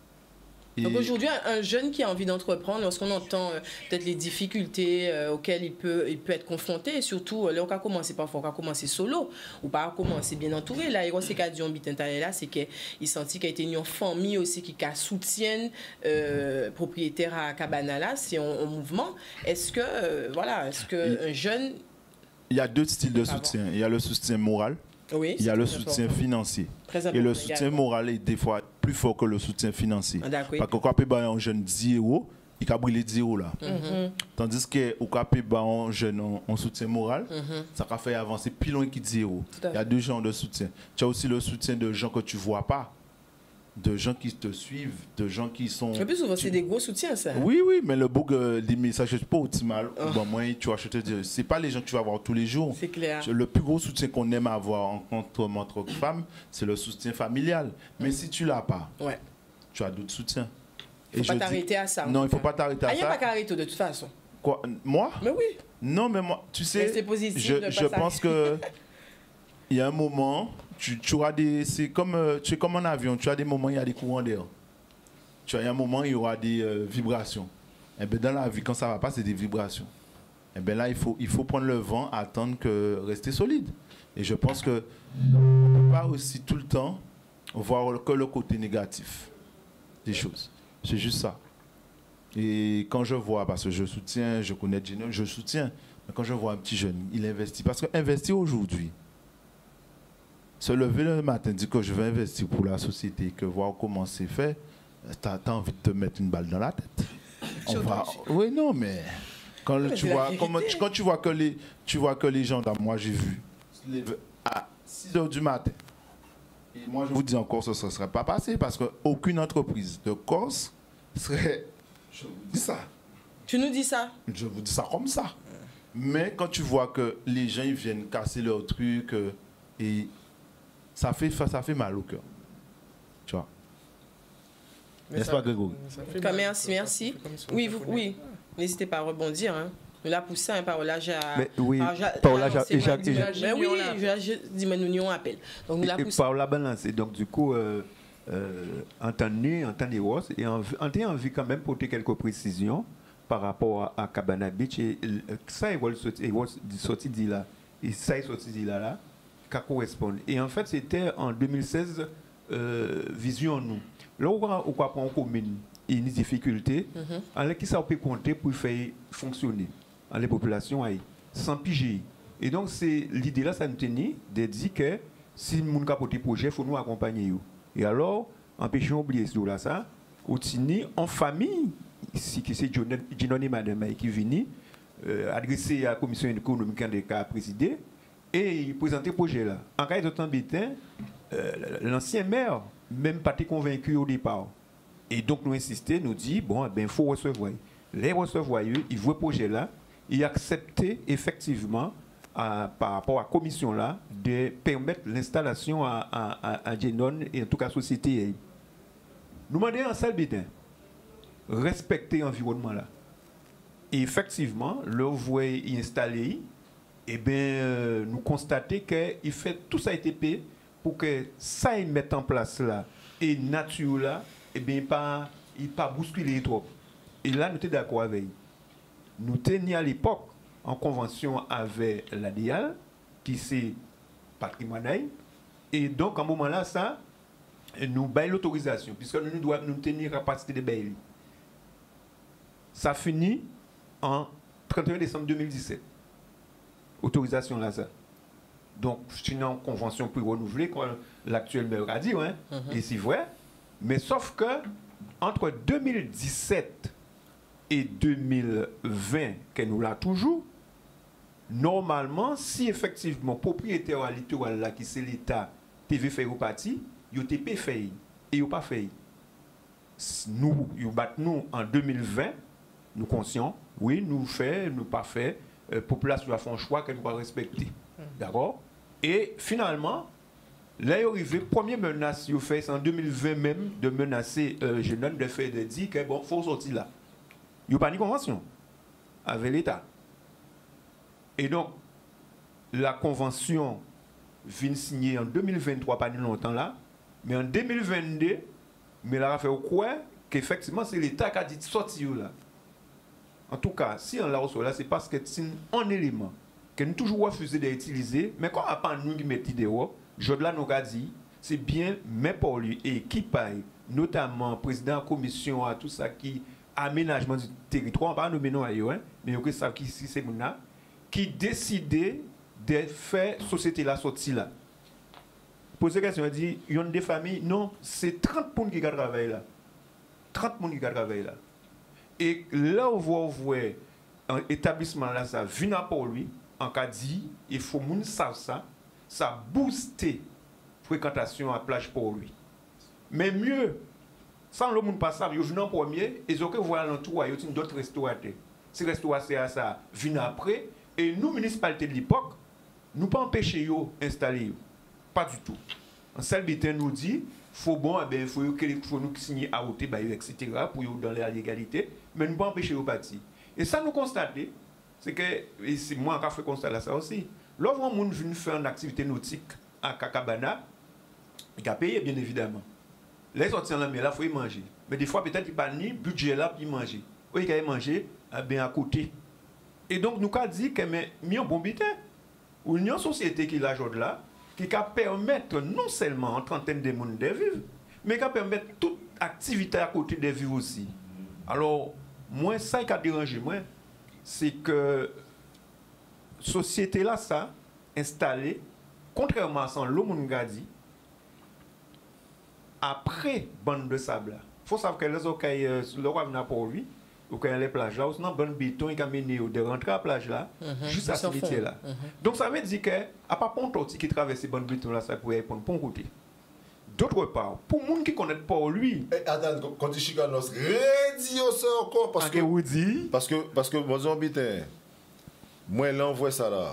A: Et donc aujourd'hui, un, un jeune qui a envie d'entreprendre, lorsqu'on entend euh, peut-être les difficultés euh, auxquelles il peut, il peut être confronté, et surtout, là, on va commencer parfois, on va commencer solo, ou pas commencer bien entouré. Là, il y a dit on là, c'est qu'il sentit qu'il a été une famille aussi qui soutient euh, propriétaire à Cabana là, c'est en, en mouvement. Est-ce que, euh, voilà, est-ce qu'un jeune...
H: Il y a deux styles de soutien. Il y a le soutien moral.
A: Oui,
H: il y a le soutien important. financier. Et le soutien également. moral est des fois plus fort que le soutien financier. Ah, parce que quand on peut un jeune dix euros, il a brûlé dix euros là. Mm-hmm. Tandis que quand on peut un jeune en soutien moral, mm-hmm. ça va faire avancer plus loin que dix euros. Il y a deux genres de soutien. Tu as aussi le soutien de gens que tu ne vois pas, de gens qui te suivent, de gens qui sont...
A: Le plus souvent, tu... c'est des gros soutiens, ça.
H: Oui, oui, mais le bug, euh, les messages, c'est pas optimal. Oh. Bon, moi, tu vois, je te dis, c'est pas les gens que tu vas voir tous les jours.
A: C'est clair.
H: Le plus gros soutien qu'on aime avoir en entre, entre femmes, c'est le soutien familial. Mais mm. si tu l'as pas,
A: ouais.
H: tu as d'autres soutiens.
A: Il ne faut pas t'arrêter à ça.
H: Non, il ne faut pas t'arrêter à
A: ah,
H: ça.
A: Il n'y a pas qu'à arrêter de toute façon.
H: Quoi? Moi?
A: Mais oui.
H: Non, mais moi, tu sais,
A: c'est positif
H: je,
A: de
H: je pense que il y a un moment tu, tu auras des, c'est comme, euh, tu es comme un avion, tu as des moments, il y a des courants d'air. Tu as un moment, il y aura des euh, vibrations. Et bien, dans la vie, quand ça ne va pas, c'est des vibrations. Et bien là, il faut, il faut prendre le vent, attendre que rester solide. Et je pense que on ne peut pas aussi tout le temps voir que le côté négatif des choses. C'est juste ça. Et quand je vois, parce que je soutiens, je connais Gino, je soutiens, mais quand je vois un petit jeune, il investit. Parce qu'investir aujourd'hui, se lever le matin, dire que je vais investir pour la société, que voir comment c'est fait, tu as envie de te mettre une balle dans la tête. On va... Oui, non, mais quand, mais tu vois, comment, quand tu vois que les, tu vois que les gens, moi j'ai vu, se lèvent à six heures du matin. Et moi je vous dis encore, ce ne serait pas passé parce qu'aucune entreprise de Corse serait... Je vous dis ça.
A: Tu nous dis ça?
H: Je vous dis ça comme ça. Mais quand tu vois que les gens ils viennent casser leurs trucs euh, et ça fait, ça fait mal au cœur. Tu vois. N'est-ce pas, Grégory?
A: Merci, merci. Oui, vous, oui. N'hésitez pas à rebondir. Hein. Nous la poussons, hein, Paola, j'ai...
G: Oui, Paola, j'ai...
A: Mais oui, je dis, mais nous n'y on appelle. Donc, nous la poussons.
G: Paola balancé. Donc, du coup, euh, euh, en temps de en temps de rose, et en temps envie quand même porter quelques précisions par rapport à, à Cabana Beach. Et ça, il va sortir dit là. Et ça, il sorti dit là, là, qui correspond. Et en fait, c'était en deux mille seize, euh, Vision nous. Là, on va prendre en commune une difficulté, mm-hmm. qui ça peut compter pour faire fonctionner dans les populations sans piger. Et donc, c'est l'idée là, ça nous tenait de dire que si nous avons un projet, il faut nous accompagner. Et alors, empêchons d'oublier ce là ça, au Tini, en famille, ici, qui c'est Ginon et Madame qui viennent, euh, adresser à la commission économique qui a présidé, et présenter le projet là. En cas de temps, euh, l'ancien maire, même pas convaincu au départ. Et donc nous insistons, nous dit bon, ben faut recevoir. Les recevoir, ils voient le projet là, ils acceptent effectivement à, par rapport à la commission là de permettre l'installation à, à, à Genon et en tout cas société. Nous demandons en salle bétain respecter l'environnement là. Et effectivement, le voie y installer, et bien euh, nous constatons qu'il fait tout ça a été payé pour que ça y mette en place là et nature là, et bien pas il pas bousculer trop. Et là nous sommes d'accord avec. Nous tenions à l'époque en convention avec l'A D I A L qui c'est patrimonial et donc à ce moment là ça nous baillons l'autorisation puisque nous devons nous tenir capacité de bail. Ça finit en trente et un décembre deux mille dix-sept. Autorisation là ça. Donc, c'est une convention plus renouvelée que l'actuel maire a dit, hein, mm-hmm. et c'est vrai. Mais sauf que, entre deux mille dix-sept et deux mille vingt, que nous l'avons toujours, normalement, si effectivement, propriétaire à littoral là, qui c'est l'État, T V fait ou parti, il a pas fait, et il n'a pas fait. Nous, nous battons en deux mille vingt, nous conscients, oui, nous fait, nous pas fait, la euh, population a fait un choix qu'elle doit respecter. Mm. D'accord? Et finalement, là, il est arrivé, première menace, il fait en deux mille vingt même, de menacer euh, Genon, de faire de dire que bon, il faut sortir là. Il n'y a pas de convention avec l'État. Et donc, la convention vient signer en deux mille vingt-trois, pas longtemps là, mais en deux mille vingt-deux, mais là, on a fait quoi? Qu'effectivement, c'est l'État qui a dit de sortir là. En tout cas, si on l'a reçu là, c'est parce que c'est un élément que nous toujours refusé d'utiliser, mais quand on n'a pas nous qui mettons dehors, je de la nous a dit, c'est bien, mais pour lui et qui paye, notamment président de la commission à tout ça qui aménagement du territoire, on va nommer non ailleurs, hein, mais que ça qui c'est là, qui décidait de faire société la sortie là. Poser question, on dit, il y a des familles, non, c'est trente personnes qui travaillent là. trente personnes qui travaillent là. Et là où vous voyez un établissement là, ça vient pour lui, en cas dit, il faut que les gens savent ça, ça booste la fréquentation à la plage pour lui. Mais mieux, sans le monde pas ça, ils viennent en premier, et ils ont que voir l'entour, ils ont d'autres restaurateurs. Ces restaurateurs, ça viennent après, et nous, municipalité de l'époque, nous ne pas empêcher de installer. Pas du tout. En salle bétain nous dit, faut bon, eh il faut, faut nous signer à ôter, et cetera, pour dans la légalité, mais nous ne pas empêcher de partir. Et ça, nous constater, c'est que, et c'est moi qui ai fait constat là ça aussi, lorsqu'on vient faire une activité nautique à Kakabana, il a payé bien évidemment. Les sorties en la mer, là, il faut y manger. Mais des fois, peut-être qu'il n'y a pas ni budget là pour y manger. Oui, il a manger bien à côté. Et donc, nous avons dit que nous avons un bon butin. Ou une société qui est là, là, qui peut permettre non seulement en trentaine de monde de vivre, mais qui peut permettre toute activité à côté de vivre aussi. Alors, moi, ça qui a dérangé, moi, c'est que la société là, ça, installée, contrairement à ce que l'homme a dit, après bande de sable, il faut savoir que les oreilles, le roi vient pour lui, ou quand il y a les plages là, ou sinon, bon béton, il a mené de rentrer à la plage là, mm-hmm. juste à ce métier là. Mm-hmm. Donc ça veut dire que, à part pour un qui traverse bon béton là, ça pourrait prendre pour un côté. D'autre part, pour les gens qui connaissent pas lui.
C: Eh, attends, quand tu chicanos, redis ça encore parce que.
G: vous dites
C: Parce que, parce que, mon habitant, moi, l'envoie ça là.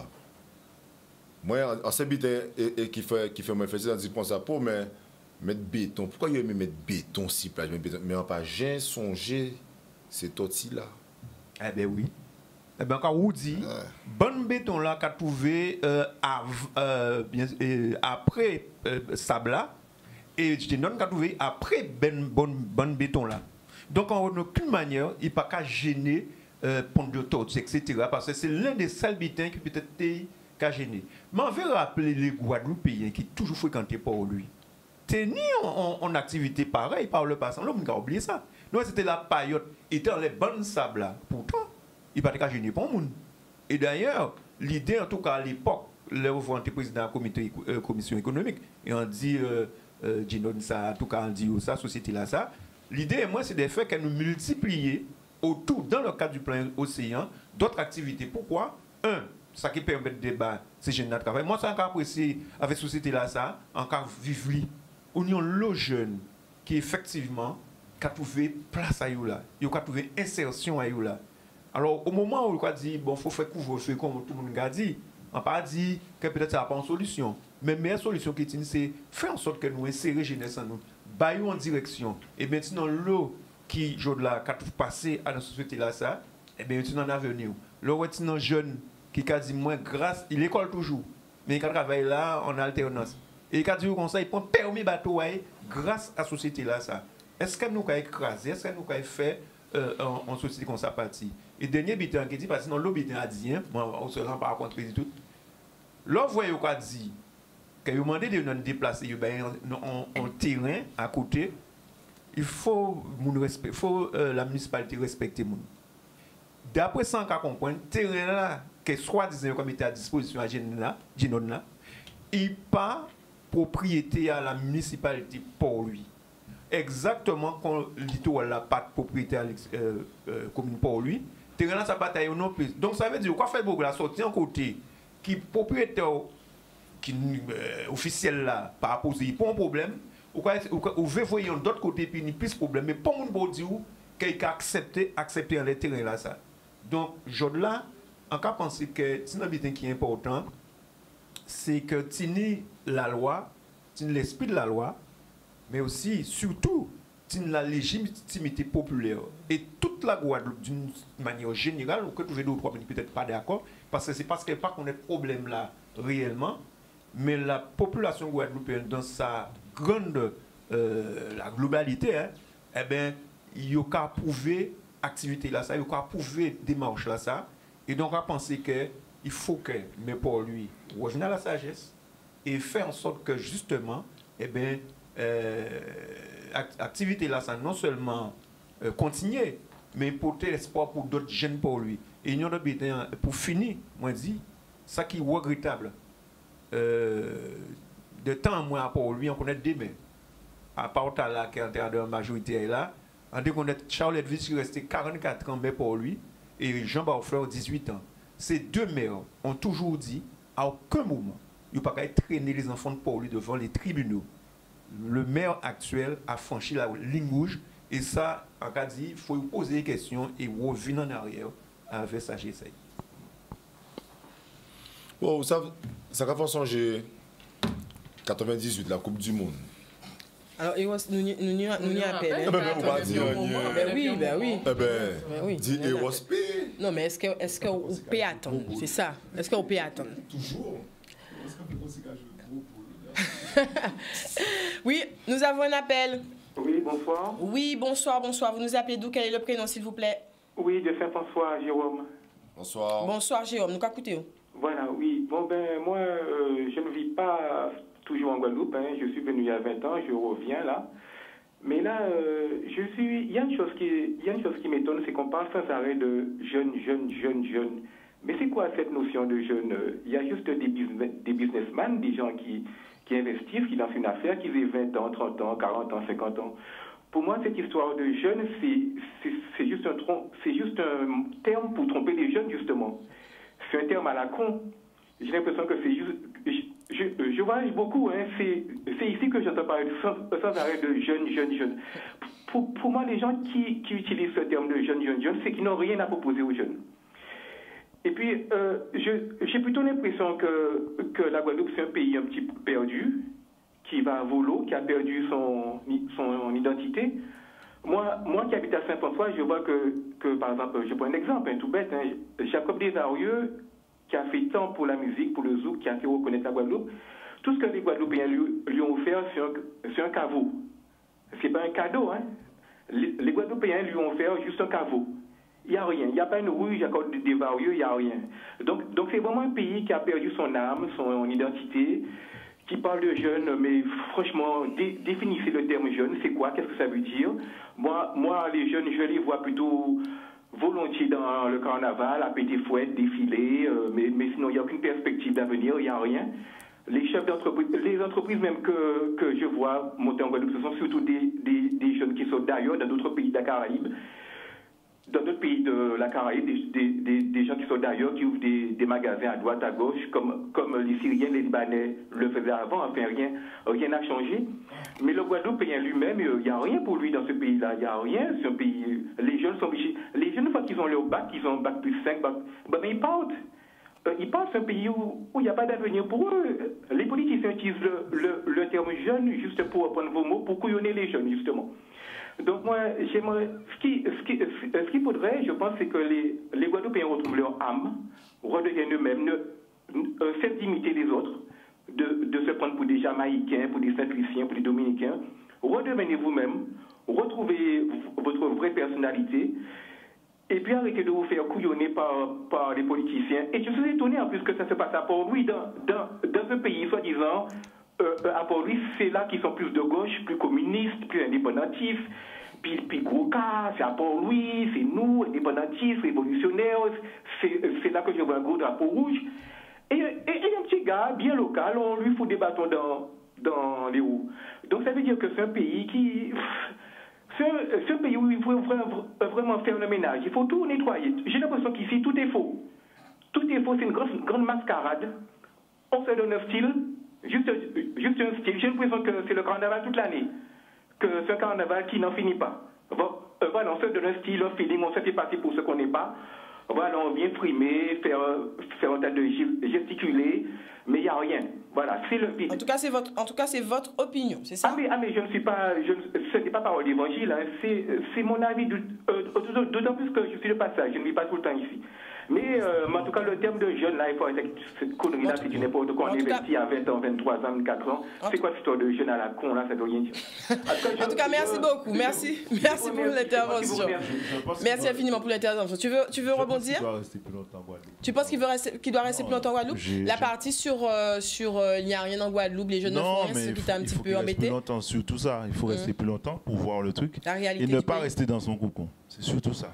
C: Moi, en ce habitant, et qui fait, qui fait, moi, fait ça, je pense à pour, mais, mettre béton. Pourquoi il aime mettre béton si plage, mais on pas jamais songé, c'est tout là.
G: Eh bien, oui. Eh bien, quand vous dites, ouais. Bon béton là, qu'a trouvé euh, av, euh, bien, euh, après euh, sable là, et je te donne qu'a trouvé après ben bon bon béton là. Donc en aucune manière il pas qu'à gêner euh, pont de tortue et cetera parce que c'est l'un des seuls bétons qui peut être qu'à gêner. Mais on veut rappeler les Guadeloupéens qui toujours fréquentés par lui. T'es ni en, en, en activité pareille par le passé. L'homme a oublié ça. Nous c'était la paillote était dans les bonnes sables là. Pourtant il pas qu'à gêner pour monde. Et d'ailleurs l'idée en tout cas à l'époque le représentant président de la comité, euh, commission économique et on dit euh, Euh, ça, en tout cas, on dit ça, société là, ça. L'idée, moi, c'est de faire que nous multiplier autour, dans le cadre du plan océan, d'autres activités. Pourquoi? Un, ça qui permet de débat, c'est général de travail. Moi, ça, encore apprécié avec société là, ça, encore vivre. On y a le jeune qui, effectivement, a trouvé place à eux là. Il a trouvé insertion à eux là. Alors, au moment où on a dit, bon, il faut faire couvre-feu, comme tout le monde a dit, on n'a pas dit que peut-être ça n'a pas une solution. Mais la meilleure solution qui est, c'est faire en sorte que nous insérions jeunesse en nous, baillons en direction. Et maintenant, l'eau qui, je là, qui passé à la société là, ça, et bien, maintenant, en avenir. L'eau maintenant jeune qui a dit, moi, grâce, il école toujours, mais il travaille là en alternance. Et il a dit, comme ça, il prend permis bateau, grâce à la société là, ça. Est-ce que nous avons écrasé, est-ce que nous avons fait euh, en, en société comme ça partie? Et dernier bitan qui dit, parce que sinon, l'eau bitan a dit, hein, on se rend par contre, tout. L'eau, vous voyez, il a dit, quand vous demandez de nous déplacer en terrain à côté, il faut, faut euh, la municipalité respecter moun. D'après ça, on comprend, le terrain là, que soi-disant comme était à disposition à Génon là, il n'est pas propriété à la municipalité pour lui. Exactement quand le littoral n'a pas de propriété à la euh, euh, commune pour lui, le terrain là, ça bataille non plus. Donc ça veut dire quoi faire beaucoup la sortie en côté qui propriétaire qui euh, officiel là par poser pas un problème ou quoi ou veut voir d'autre côté puis ni plus problème mais pas mon pour dire qu'il a accepté accepter en les terrain là ça. Donc je là en cas penser que c'est un bitin qui est important c'est que tini la loi, tini l'esprit de la loi mais aussi surtout tini la légitimité populaire et toute la Guadeloupe d'une manière générale ou que tu veux deux ou trois peut-être pas d'accord parce que c'est parce qu'elle pas qu'on a problème là réellement. Mais la population guadeloupéenne, dans sa grande euh, la globalité, hein, eh bien, il a approuvé l'activité là, ça, il a approuvé démarche là, ça. Et donc, on a pensé qu'il faut que, mais pour lui, revenir à la sagesse et faire en sorte que, justement, eh bien, euh, activité là, ça, non seulement euh, continuer, mais porter l'espoir pour d'autres jeunes pour lui. Et il y a un pour finir, moi, je dis, ça qui est regrettable. Euh, de temps en moins pour lui, on connaît demain. À part là, qui est en train de la majorité là, on dit qu'on est Charlotte Vich qui restait quarante-quatre ans mais pour lui, et Jean Barfleur dix-huit ans. Ces deux maires ont toujours dit, à aucun moment, il ne faut pas traîner les enfants de Paul devant les tribunaux. Le maire actuel a franchi la ligne rouge, et ça, en cas dit, il faut poser des questions et revenir en arrière avec sa G S A.
C: Bon, ça, ça va faire songer quatre-vingt-dix-huit, la Coupe du Monde.
A: Alors, nous nous appelons.
C: Ben
A: oui, ben oui.
C: Eh ben, dit Eros P.
A: Non, mais est-ce que est-ce que vous pouvez attendre? C'est ça. Est-ce que vous pouvez attendre?
C: Toujours.
A: Oui, nous avons un appel.
I: Oui, bonsoir.
A: Oui, bonsoir, bonsoir. Vous nous appelez d'où? Quel est le prénom, s'il vous plaît?
I: Oui, de Saint-François, Jérôme.
C: Bonsoir.
A: Bonsoir, Jérôme. Nous écoutez.
I: Voilà, oui. Bon, ben, moi, euh, je ne vis pas toujours en Guadeloupe. Hein. Je suis venu il y a vingt ans, je reviens là. Mais là, euh, je suis. Il y a une chose qui, il y a une chose qui m'étonne, c'est qu'on parle sans arrêt de jeunes, jeunes, jeunes, jeunes. Mais c'est quoi cette notion de jeunes? Il y a juste des, business, des businessmen, des gens qui, qui investissent, qui lancent une affaire, qui aient vingt ans, trente ans, quarante ans, cinquante ans. Pour moi, cette histoire de jeunes, c'est juste, juste un terme pour tromper les jeunes, justement. C'est un terme à la con. J'ai l'impression que c'est juste... Je, je, je voyage beaucoup, hein, c'est ici que j'entends parler sans, sans arrêt de jeunes, jeunes, jeunes. Pour, pour moi, les gens qui, qui utilisent ce terme de jeunes, jeunes, jeunes, c'est qu'ils n'ont rien à proposer aux jeunes. Et puis, euh, j'ai plutôt l'impression que, que la Guadeloupe, c'est un pays un petit peu perdu, qui va à volo, qui a perdu son, son identité. Moi, moi qui habite à Saint-François, je vois que, que, par exemple, je prends un exemple, hein, tout bête, hein, Jacob Desarieux, qui a fait tant pour la musique, pour le zouk, qui a fait reconnaître la Guadeloupe, tout ce que les Guadeloupéens lui, lui ont offert, c'est un, un caveau. C'est pas un cadeau, hein. Les, les Guadeloupéens lui ont offert juste un caveau. Il n'y a rien. Il n'y a pas une rue Jacob Desarieux, il n'y a rien. Donc, donc c'est vraiment un pays qui a perdu son âme, son identité, qui parle de jeunes, mais franchement, dé, définissez le terme jeune, c'est quoi, qu'est-ce que ça veut dire? Moi, moi, les jeunes, je les vois plutôt volontiers dans le carnaval, à péter fouette, défiler, euh, mais, mais sinon, il n'y a aucune perspective d'avenir, il n'y a rien. Les chefs d'entreprise, les entreprises même que, que je vois monter en Guadeloupe, ce sont surtout des, des, des jeunes qui sont d'ailleurs dans d'autres pays de la Caraïbe, dans d'autres pays de la Caraïbe, des, des, des gens qui sont d'ailleurs, qui ouvrent des, des magasins à droite, à gauche, comme, comme les Syriens, les Libanais le faisaient avant. Enfin, rien rien n'a changé. Mais le Guadeloupéen lui-même, il n'y a rien pour lui dans ce pays-là. Il n'y a rien. C'est un pays... Les jeunes sont obligés... Les jeunes, une fois qu'ils ont leur bac, ils ont bac plus cinq, bac, ben, ils partent. Ils partent, c'est un pays où il n'y a pas d'avenir pour eux. Les politiciens utilisent le, le, le terme jeune juste pour reprendre vos mots, pour couillonner les jeunes, justement. Donc moi, j'aimerais... Ce qu'il ce qui, ce qui faudrait, je pense, c'est que les, les Guadeloupéens retrouvent leur âme, redeviennent eux-mêmes, euh, cessent d'imiter les autres, de, de se prendre pour des Jamaïcains, pour des Saint-Luciens, pour des Dominicains. Redevenez vous-même, retrouvez votre vraie personnalité, et puis arrêtez de vous faire couillonner par, par les politiciens. Et je suis étonné en plus que ça se passe à Port-Louis, dans, dans, dans un pays soi-disant... Euh, à Port-Louis, c'est là qu'ils sont plus de gauche, plus communistes, plus indépendantistes. Puis, puis gros cas, c'est à Port-Louis, c'est nous, indépendantistes, révolutionnaires. C'est là que je vois un gros drapeau rouge. Et, et, et un petit gars, bien local, on lui fout des bâtons dans, dans les roues. Donc ça veut dire que c'est un pays qui... C'est un, un pays où il faut vraiment, vraiment faire le ménage. Il faut tout nettoyer. J'ai l'impression qu'ici, tout est faux. Tout est faux, c'est une grande, grande mascarade. On se donne un style... Juste, juste un style. J'ai l'impression que c'est le carnaval toute l'année. Que c'est un carnaval qui n'en finit pas. Voilà, on se donne un style, un feeling, on se fait passer pour ce qu'on n'est pas. Voilà, on vient frimer, faire, faire un tas de gesticuler, mais il n'y a rien. Voilà, c'est le but.
A: En tout cas, c'est votre, en tout cas, c'est votre opinion, c'est ça?
I: Ah mais, ah, mais je ne suis pas, je, ce n'est pas parole d'évangile, hein, c'est mon avis, euh, d'autant plus que je suis de passage, je ne vis pas tout le temps ici. Mais euh, en tout cas, le terme de jeune, là, il faut arrêter cette connerie-là, c'est du n'importe quoi. On investit à vingt ans, vingt-trois ans, vingt-quatre ans. C'est quoi cette histoire de jeune à la con, là, ça ne veut rien dire.
A: En tout cas, en tout cas merci beaucoup. Merci, merci pour l'intervention. Merci infiniment pour l'intervention. Tu veux, tu veux rebondir? Tu penses qu'il qu doit rester plus longtemps en Guadeloupe? La partie sur, euh, sur euh, il n'y a rien en Guadeloupe, les jeunes ne font rien, c'est ce qui t'a un petit peu embêté.
H: Il faut rester plus longtemps sur tout ça. Il faut rester plus longtemps pour voir le truc.
A: La réalité.
H: Et ne pas rester dans son cocon. C'est surtout ça.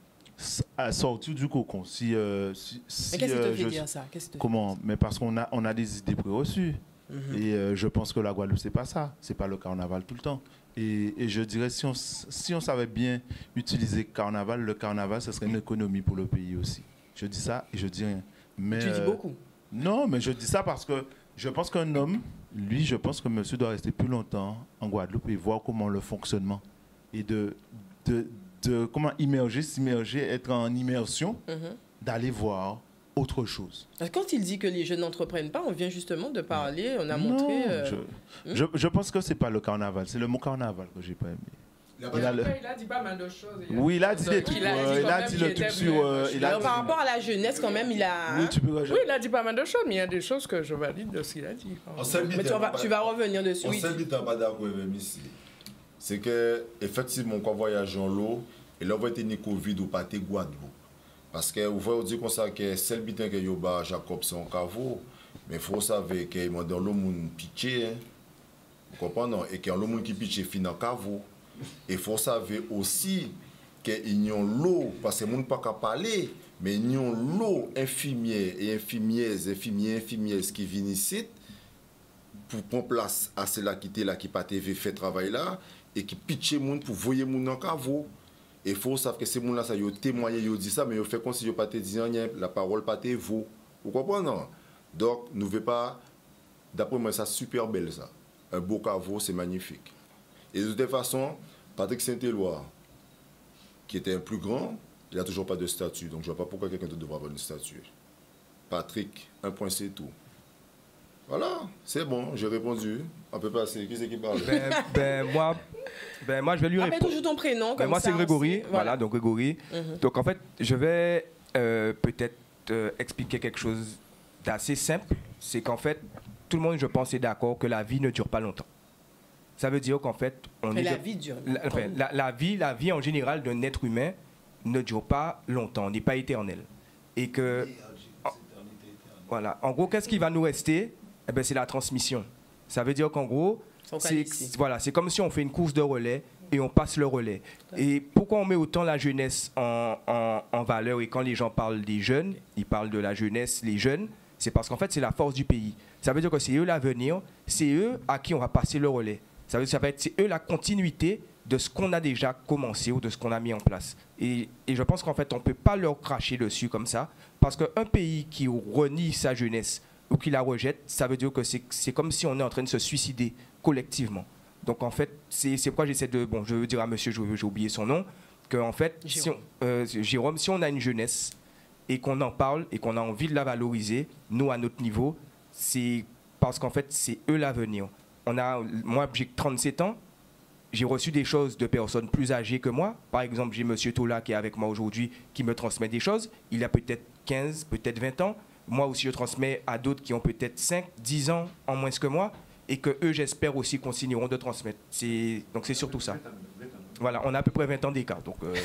H: À sortir du cocon. Si, euh, si, si,
A: mais qu'est-ce
H: euh,
A: que tu veux dire ça?
H: Comment? Mais parce qu'on a, on a des idées préreçues. Mm-hmm. Et euh, je pense que la Guadeloupe, c'est pas ça. C'est pas le carnaval tout le temps. Et, et je dirais, si on, si on savait bien utiliser le carnaval, le carnaval, ce serait une économie pour le pays aussi. Je dis ça et je dis rien. Mais,
A: tu dis beaucoup.
H: Euh, non, mais je dis ça parce que je pense qu'un homme, lui, je pense que monsieur doit rester plus longtemps en Guadeloupe et voir comment le fonctionnement. Et de... de de comment immerger, s'immerger, être en immersion, mm-hmm. d'aller voir autre chose.
A: Quand il dit que les jeunes n'entreprennent pas, on vient justement de parler, on a non, montré... Euh...
H: Je, hmm? je, je pense que ce n'est pas le carnaval, c'est le mot carnaval que je n'ai pas aimé. Il a, le...
B: il a dit pas mal de choses.
H: Il oui, il a dit des trucs. Il a, euh, il a dit le truc sur. Euh, il a
A: Alors,
H: dit...
A: par rapport à la jeunesse, quand même, il a.
B: Oui, tu peux oui, il a dit pas mal de choses, mais il y a des choses que je valide de ce qu'il a dit.
A: Mais tu vas, tu vas revenir dessus.
C: On s'habite pas d'accord avec ici. C'est que, effectivement, quand on voyage en l'eau, et là, on va être ni Covid ou pas, t'es Guadeloupe. Parce que, vous voyez, on dit comme ça que c'est le bitin que Yoba Jacob, c'est un caveau. Mais il faut savoir qu'il y a dans l'eau, moun pitché. Vous comprenez? Et qu'il y a l'eau, moun qui pitché, fin dans caveau. Et il faut savoir aussi qu'il y a l'eau, parce que les gens ne peuvent pas parler, mais il y a l'eau infirmière et infirmières, infirmières, infirmières qui viennent ici pour prendre place à ceux-là qui étaient là, qui pas fait travail là, et qui pitchent les gens pour voyer les gens dans le caveau. Et il faut savoir que ces gens-là, ils ont témoigné, ils ont dit ça, mais ils ont fait comme si ils n'ont pas dit rien, la parole pas été vous. Vous comprenez? Donc, nous ne voulons pas, d'après moi, c'est super belle ça. Un beau caveau, c'est magnifique. Et de toute façon, Patrick Saint-Éloi, qui était un plus grand, il n'a toujours pas de statue. Donc je ne vois pas pourquoi quelqu'un d'autre devrait avoir une statue. Patrick, un point, c'est tout. Voilà, c'est bon, j'ai répondu. On peut passer. Qui c'est qui parle?
F: ben, ben, moi, ben, moi, je vais lui répondre.
A: Rappelle toujours ton prénom. Comme
F: ben, moi, c'est Grégory. Voilà. voilà, donc Grégory. Mm-hmm. Donc en fait, je vais euh, peut-être euh, expliquer quelque chose d'assez simple. C'est qu'en fait, tout le monde, je pense, est d'accord que la vie ne dure pas longtemps. Ça veut dire qu'en fait, on
A: Mais
F: est
A: la
F: de,
A: vie dure.
F: La, enfin, la, la vie, la vie en général d'un être humain ne dure pas longtemps, n'est pas éternelle. Et que, en, voilà. En gros, qu'est-ce qui va nous rester? Eh ben, c'est la transmission. Ça veut dire qu'en gros, c'est, voilà, c'est comme si on fait une course de relais et on passe le relais. Et pourquoi on met autant la jeunesse en, en, en valeur? Et quand les gens parlent des jeunes, ils parlent de la jeunesse, les jeunes, c'est parce qu'en fait, c'est la force du pays. Ça veut dire que c'est eux l'avenir, c'est eux à qui on va passer le relais. Ça veut dire que ça va être, c'est eux la continuité de ce qu'on a déjà commencé ou de ce qu'on a mis en place. Et, et je pense qu'en fait, on ne peut pas leur cracher dessus comme ça, parce qu'un pays qui renie sa jeunesse ou qui la rejette, ça veut dire que c'est, c'est comme si on est en train de se suicider collectivement. Donc en fait, c'est, c'est pourquoi j'essaie de... Bon, je veux dire à monsieur, j'ai oublié son nom, qu'en fait, Jérôme. Si on, euh, Jérôme, si on a une jeunesse et qu'on en parle et qu'on a envie de la valoriser, nous, à notre niveau, c'est parce qu'en fait, c'est eux l'avenir. On a, moi, j'ai trente-sept ans, j'ai reçu des choses de personnes plus âgées que moi. Par exemple, j'ai M. Tola qui est avec moi aujourd'hui, qui me transmet des choses. Il a peut-être quinze, peut-être vingt ans. Moi aussi, je transmets à d'autres qui ont peut-être cinq, dix ans en moins que moi. Et que eux, j'espère aussi, continueront de transmettre. C'est, donc, c'est surtout ça. Voilà, on a à peu près vingt ans d'écart. Donc, euh...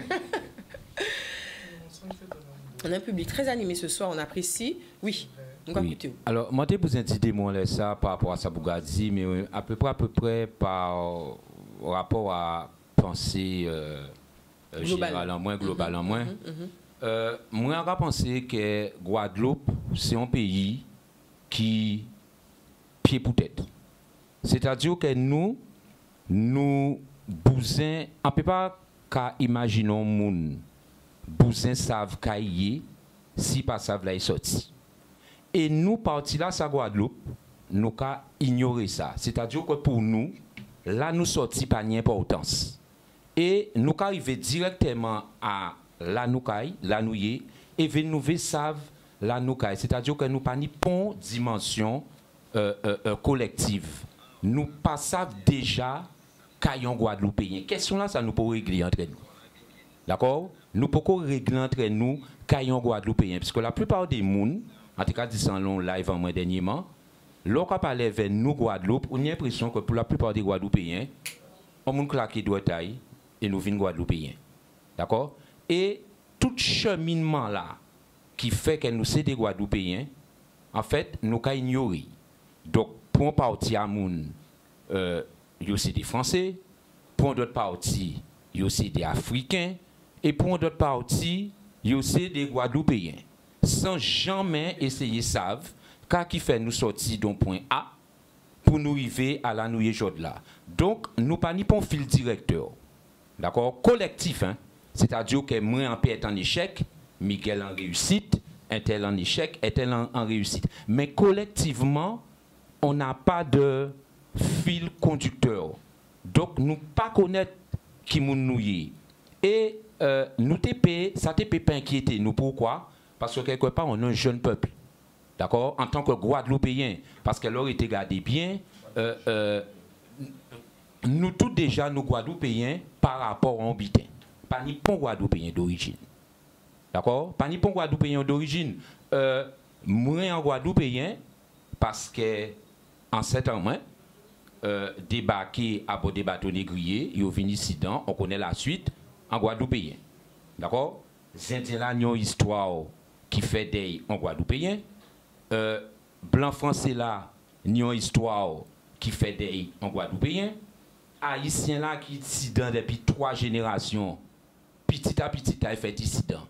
A: On a un public très animé ce soir, on apprécie. Oui.
D: Oui. Alors, moi, je vous ai dit moi ça par rapport à ça, Bougadi, mais à peu près, à peu près par rapport à penser euh, général en moins, global en moins. Mm-hmm, mm-hmm. Euh, moi, je pense que Guadeloupe, c'est un pays qui pied pour tête. C'est-à-dire que nous, nous, bousins, on ne peut pas imaginer un monde, bousins savent qu'il si pas savent là, ils sortent. Et nous, partis là, à Guadeloupe, nous avons ignoré ça. C'est-à-dire que pour nous, là, nous sortis pas d'importance. Et nous arrivons directement à la Noukaï, la Nouye, et nous savent la Noukaï. C'est-à-dire que nous pas ni pont dimension euh, euh, euh, collective. Nous pas savent déjà qu'ayon Guadeloupéen. Question là, ça nous peut régler entre nous. D'accord? Nous pouvons régler entre nous qu'ayon Guadeloupéen. Parce que la plupart des gens, en tout cas, disant long live en moins dernièrement, lorsqu'on parle avec nous, Guadeloupe, on a l'impression que pour la plupart des Guadeloupéens, on a claqué doigt taille et nous venons Guadeloupéens. D'accord? Et tout cheminement là, qui fait que nous sommes des Guadeloupéens, en fait, nous avons ignoré. Donc, pour une partie à moun, euh, il y a aussi des Français, pour d'autres parties, il y a aussi des Africains, et pour d'autres parties, il y a aussi des Guadeloupéens. Sans jamais essayer de savoir qu'est-ce qui fait nous sortir d'un point A pour nous arriver à la nouille jaude là. Donc, nous pas ni pas un fil directeur. D'accord? Collectif, hein? C'est-à-dire que moi en paix est en échec, Miguel en réussite, un tel en échec, un tel en, en réussite. Mais collectivement, on n'a pas de fil conducteur. Donc, nous pas connaître qui nous nouille. Et euh, nous T P, ça T P pas inquiéter nous. Pourquoi? Parce que quelque part, on est un jeune peuple. D'accord? En tant que Guadeloupéen, parce qu'elle aurait été gardée bien, euh, euh, nous tous déjà, nous Guadeloupéens, par rapport à un bitin. Pas ni bon Guadeloupéen d'origine. D'accord? Pas ni bon Guadeloupéen d'origine. Euh, moi, en Guadeloupéen, parce que, en sept ans, moi, euh, débarquer à bord des bateaux négriers, ils ont fini incident, on connaît la suite, en Guadeloupéen. D'accord? C'est une histoire qui fait des en Guadeloupéen. Euh, Blanc français là, une histoire qui fait des en Guadeloupéen. Haïtien là qui dissident depuis trois générations, petit à petit, ils fait dissident.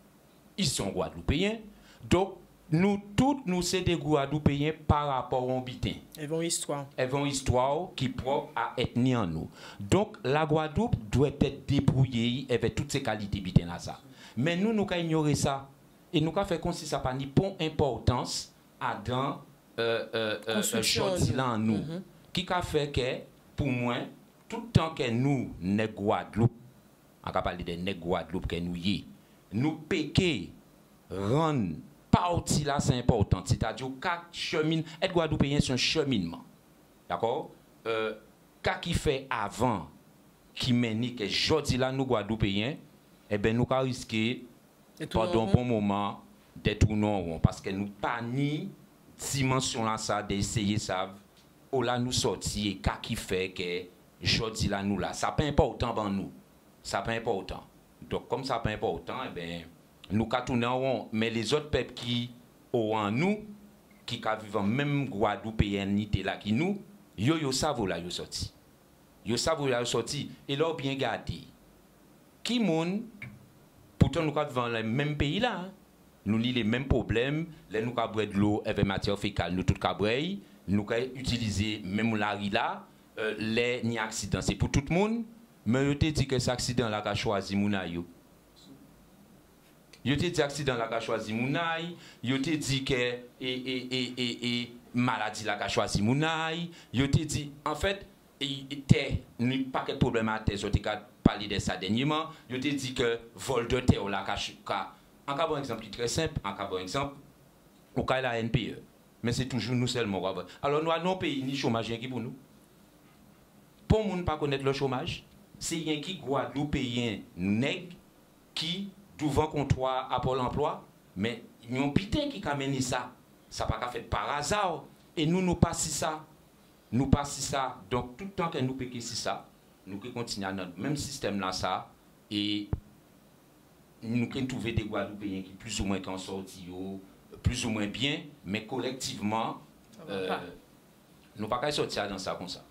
D: Ils sont Guadeloupéens. Donc, nous tous, nous sommes des Guadeloupéens par rapport au bitin.
A: Elles vont histoire.
D: Elles vont histoire qui est propre à ethnie en nous. Donc, la Guadeloupe doit être débrouillée avec toutes ces qualités bitin là ça. Mais nous, nous avons ignoré ça. Et nous avons fait comme si ça n'a pas ni bon importance à dans euh, euh, euh, chose là en nous. Mm-hmm. Qui a fait que, pour moi, tout le temps que nous, les Guadeloupe, on va parler de les Guadeloupe que nous y nous péquer, rendre partie là, c'est important. C'est-à-dire que chemin, être Guadeloupéen, c'est un cheminement. D'accord? Euh, qu'est-ce qui fait avant, qui mène que aujourd'hui là, nous Guadeloupéens, eh bien, nous avons risqué, pendant un bon moment, d'être non, parce que nous pas ni dimension là, ça, d'essayer ça, ou là, nous sortir, qu'est-ce qui fait que aujourd'hui là, nous là, ça pas important pour nous. Ça pas important. Donc, comme ça pas important, eh bien, nous tournons, mais les autres peuples qui ont en nous, qui vivent en même Guadeloupéennité là qui nous, yo yo savent là yo sorti. Yo savent là yo sorti et là bien gardé. Qui moun pourtant nous vivons dans le même pays là. Hein? Nous avons les mêmes problèmes, les nous avons de l'eau avec matière fécale, nous tout cabray, nous avons utilisé même la là, euh, les ni accident, c'est pour tout le monde, mais yo te dit que cet accident là a choisi mouna yo. Yo te dit accident la ka choisi mounay, yo te dit que et et et et, et maladie la ka choisi mounay, yo te dit en fait était ni pas de problème à terre, te ka parler de ça dernièrement, yo te dit que vol de terre la ka en cas un exemple très simple, en cas un exemple au cas la N P E. Mais c'est toujours nous seulement. Alors nous avons pays ni chômage qui pour nous. Pour moun pas connaître le chômage, c'est rien qui Guadeloupéen nèg qui devant comptoir à Pôle emploi, mais il y a un pitin qui a mené ça. Ça n'a pas fait par hasard. Et nous, nous passons ça. Nous passons ça. Donc, tout le temps que nous péquons ça, nous continuons dans le même système là, ça. Et nous pouvons trouver des Guadeloupéens qui plus ou moins qu'en sorti, plus ou moins bien, mais collectivement, euh, nous ne pouvons pas sortir dans ça comme ça.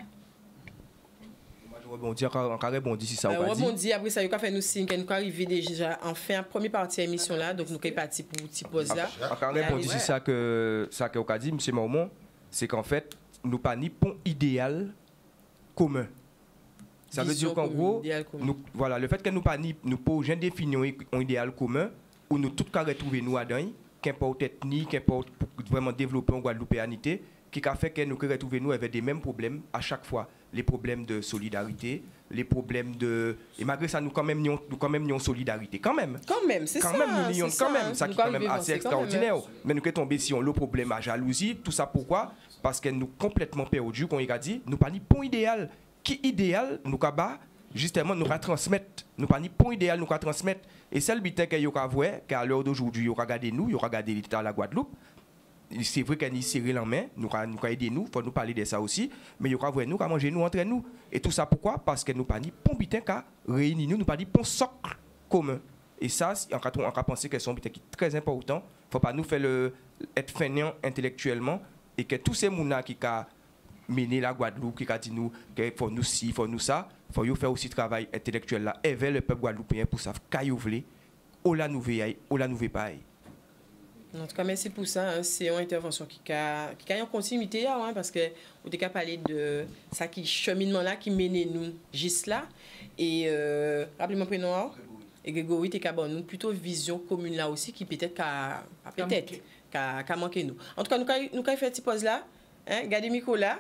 F: Rebondir encore rebondir si ça
A: euh, rebondir après ça il a fait nous signe que nous arrivé déjà enfin première partie de l'émission là donc nous sommes partis pour petite pause là
F: encore rebondir si ça que ça que a dit monsieur Mormon c'est qu'en fait nous pas ni pont idéal commun ça veut dire qu'en gros nous voilà le fait que nous pas ni nous pas jamais définir un idéal commun où nous tous cas retrouver nous dedans qu'importe ethnie qu'importe vraiment développer en Guadeloupéanité qui a fait que nous retrouver nous avec des mêmes problèmes à chaque fois. Les problèmes de solidarité, les problèmes de... Et malgré ça, nous quand même nous quand même nous solidarité. Quand même.
A: Quand même, c'est ça.
F: Quand même, nous nions quand même. Ça qui est quand même assez extraordinaire. Mais nous sommes tombés si on le problème à jalousie. Tout ça pourquoi? Parce que nous complètement perdus, comme il a dit, nous pas ni point idéal. Qui idéal, nous pas justement, nous transmettre. Nous pas ni point idéal, nous transmettre. Et c'est le but que nous avons vu, qu'à l'heure d'aujourd'hui, nous regardé nous, nous regardé l'État de la Guadeloupe. C'est vrai qu'on y serré la main, nous avons aidé nous, il faut nous parler de ça aussi, mais il y a nous, manger nous entre nous. Et tout ça pourquoi? Parce que nous pas ni bon bitin qu'à réunir nous, nous pas ni bon socle commun. Et ça, on a pensé que c'est un bitin qui est très important. Il ne faut pas nous faire le, être fainéant intellectuellement et que tous ces gens qui ont mené la Guadeloupe, qui ont dit nous qu'il faut nous ci, il faut nous ça, il faut faire aussi travail intellectuel là, et vers le peuple guadeloupéen pour savoir qu'il y a la nouvelle, ou la nouvelle paille.
A: En tout cas, merci pour ça. Hein. C'est une intervention qui a, qui a en continuité, hein, parce que vous avez parlé de ça qui cheminement là qui mène nous juste là. Et euh, rappelez-moi prénom. Et Grégory, tu as nous plutôt vision commune là aussi qui peut-être qu'a peut-être qu'a manqué nous. En tout cas, nous nous avons fait une petite pause là. Hein, gardez micro là.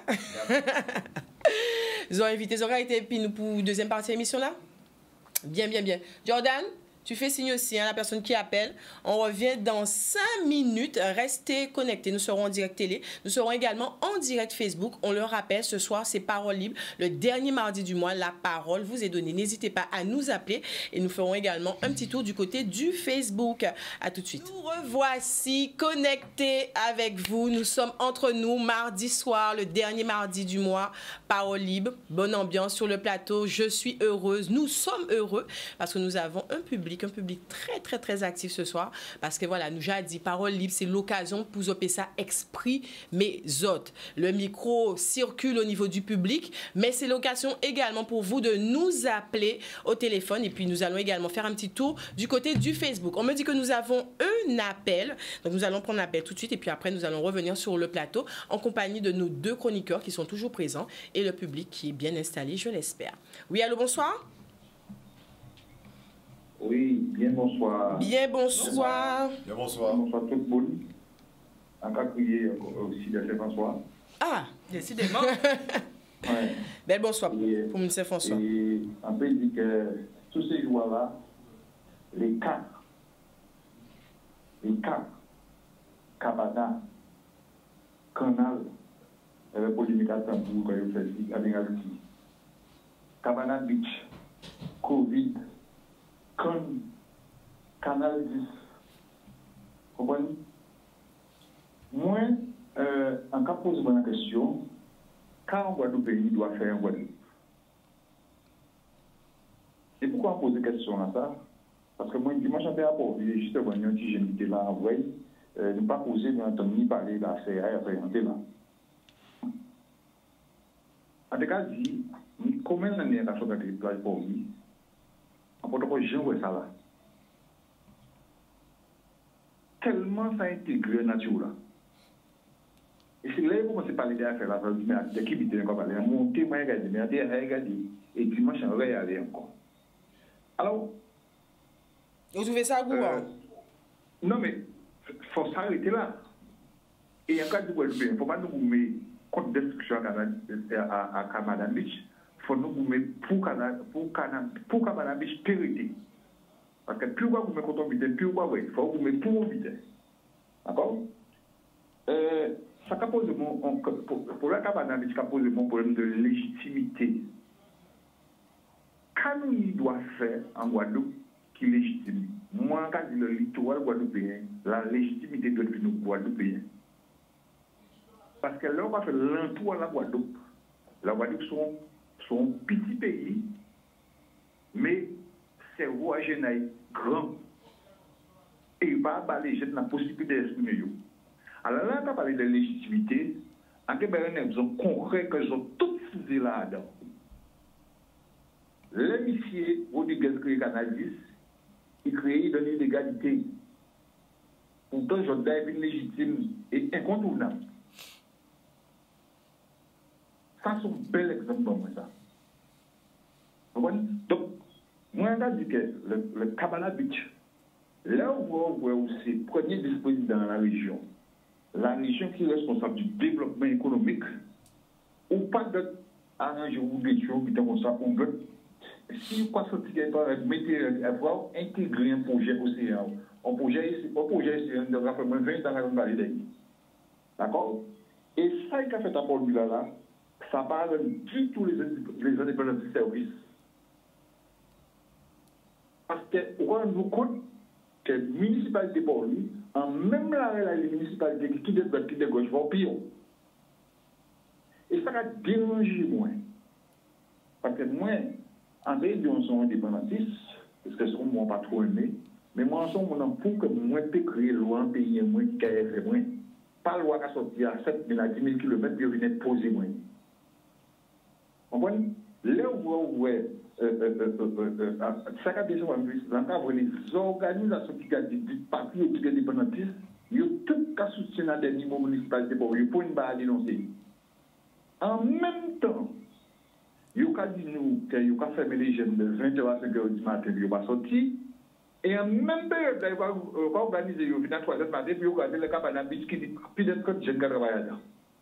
A: Ils ont invité, ils ont été puis nous pour deuxième partie de l'émission là. Bien, bien, bien. Jordan, Tu fais signe aussi à hein, la personne qui appelle. On revient dans cinq minutes. Restez connectés. Nous serons en direct télé. Nous serons également en direct Facebook. On le rappelle, ce soir, c'est Parole Libre. Le dernier mardi du mois, la parole vous est donnée. N'hésitez pas à nous appeler. Et nous ferons également un petit tour du côté du Facebook. À tout de suite. Nous revoici connectés avec vous. Nous sommes entre nous mardi soir, le dernier mardi du mois. Parole Libre. Bonne ambiance sur le plateau. Je suis heureuse. Nous sommes heureux parce que nous avons un public un public très, très, très actif ce soir. Parce que voilà, nous j'ai dit, Parole Libre, c'est l'occasion pour vous ça esprit, mais autres. Le micro circule au niveau du public, mais c'est l'occasion également pour vous de nous appeler au téléphone. Et puis, nous allons également faire un petit tour du côté du Facebook. On me dit que nous avons un appel. Donc, nous allons prendre l'appel tout de suite. Et puis après, nous allons revenir sur le plateau en compagnie de nos deux chroniqueurs qui sont toujours présents et le public qui est bien installé, je l'espère. Oui, allô, bonsoir.
J: Oui, bien bonsoir.
A: Bien bonsoir.
C: Bien bonsoir.
J: Bonsoir tout le monde. En cas prier aussi de François.
A: Ah, décidément. Ouais. Bel bonsoir et, pour M. François.
J: Et on peut dire que tous ces joueurs-là, les quatre, les quatre, Cabana, Canal, avec polémique à Tambour, quand il fait avec Haïti, Cabana Beach, Covid, Con, Canal dix. Vous comprenez? Moi, euh, en cas de poser la question, quand un Guadeloupe pays doit faire un Guadeloupe? Et pourquoi on pose des questions à ça? Parce que moi, dimanche, j'étais à Port-Ville, justement, un petit jeune qui était là en vrai, euh, ne pas poser, mais entendre ni parler de la C A et présenter là. En tout cas, dit, combien d'années a fait que la Port-Ville? En protocole, je vois ça là. Tellement ça a intégré la nature là. Et c'est là qu'on commence à parler d'affaires là, mais l'équipe était encore parler. Monter, moi, regarder, mais regarder. Et dimanche, on va y aller encore. Alors.
A: Vous trouvez ça à vous?
J: euh, Non, mais il faut s'arrêter là. Et en cas de Guadeloupe, il ne faut pas nous mettre contre destruction à Cabana Beach. Il faut nous mettre pour Cabana Beach périté. Parce que plus vous mettez contre vitesse, plus vous il faut vous mettre pour vitesse. D'accord? euh, Ça pose mon, pour, pour la Cabana Beach, ça pose mon problème de légitimité. Quand nous doit faire en Guadeloupe qui est légitime, moi, quand je dis le littoral guadeloupéen, la légitimité doit être nous Guadeloupéens. Parce que là, on va faire l'entour de la Guadeloupe. La Guadeloupe sont son petit pays, mais c'est roagenaï grand. Et il va balayer la possibilité d'exprimer. Alors là, on va parler de légitimité. En Québec, un exemple concret que ils ont tout fusé là-dedans. L'hémissier Rodriguez créé Canal dix, il crée une illégalité. Pourtant, je dis légitime et incontournable. Ça, c'est un bel exemple pour moi, ça. Donc, moi, je dis que le, le Cabana Beach, là où on voit c'est le premier dispositif dans la région, la région qui est responsable du développement économique, ou pas d'autres arrangements ou des choses qui sont comme ça, on veut. Si vous passez au territoire, mettez, avoir intégré un projet océan, un projet, un projet océan de rapidement vingt ans avant de parler. D'accord? Et ça, il a fait à Port-Villa là, ça parle du tout les, les indépendants du service. Parce qu'on rend nous compte que la municipalité de Port-Louis, en même la les municipalités qui dégoûtent, qui dégagent, vont pire. Et ça a dérangé moi. Parce que moi, en réalité, on sont indépendantistes, parce que sont moi pas trop aimé, mais moi, en somme, on pour que moi, peux créer loi en pays, moi, qui a fait moins. Pas loi qui a sorti à sept mille à dix mille kilomètres, puis venir poser moins. Vous comprenez? Là où vous voyez, ça a déjà les organisations qui ont des partis qui sont indépendantistes, ils ont tout cas soutenu dans des niveaux municipaux pour une barre dénoncer. En même temps, ils ont dit nous qu'ils ont fermé les jeunes de vingt heures à cinq heures du matin, ils n'ont pas sorti. Et en même temps, ils vont organiser, ils vont à trois heures du matin, puis ils vont regarder le Cabana Beach qui dit plus de jeunes qui travaillent là.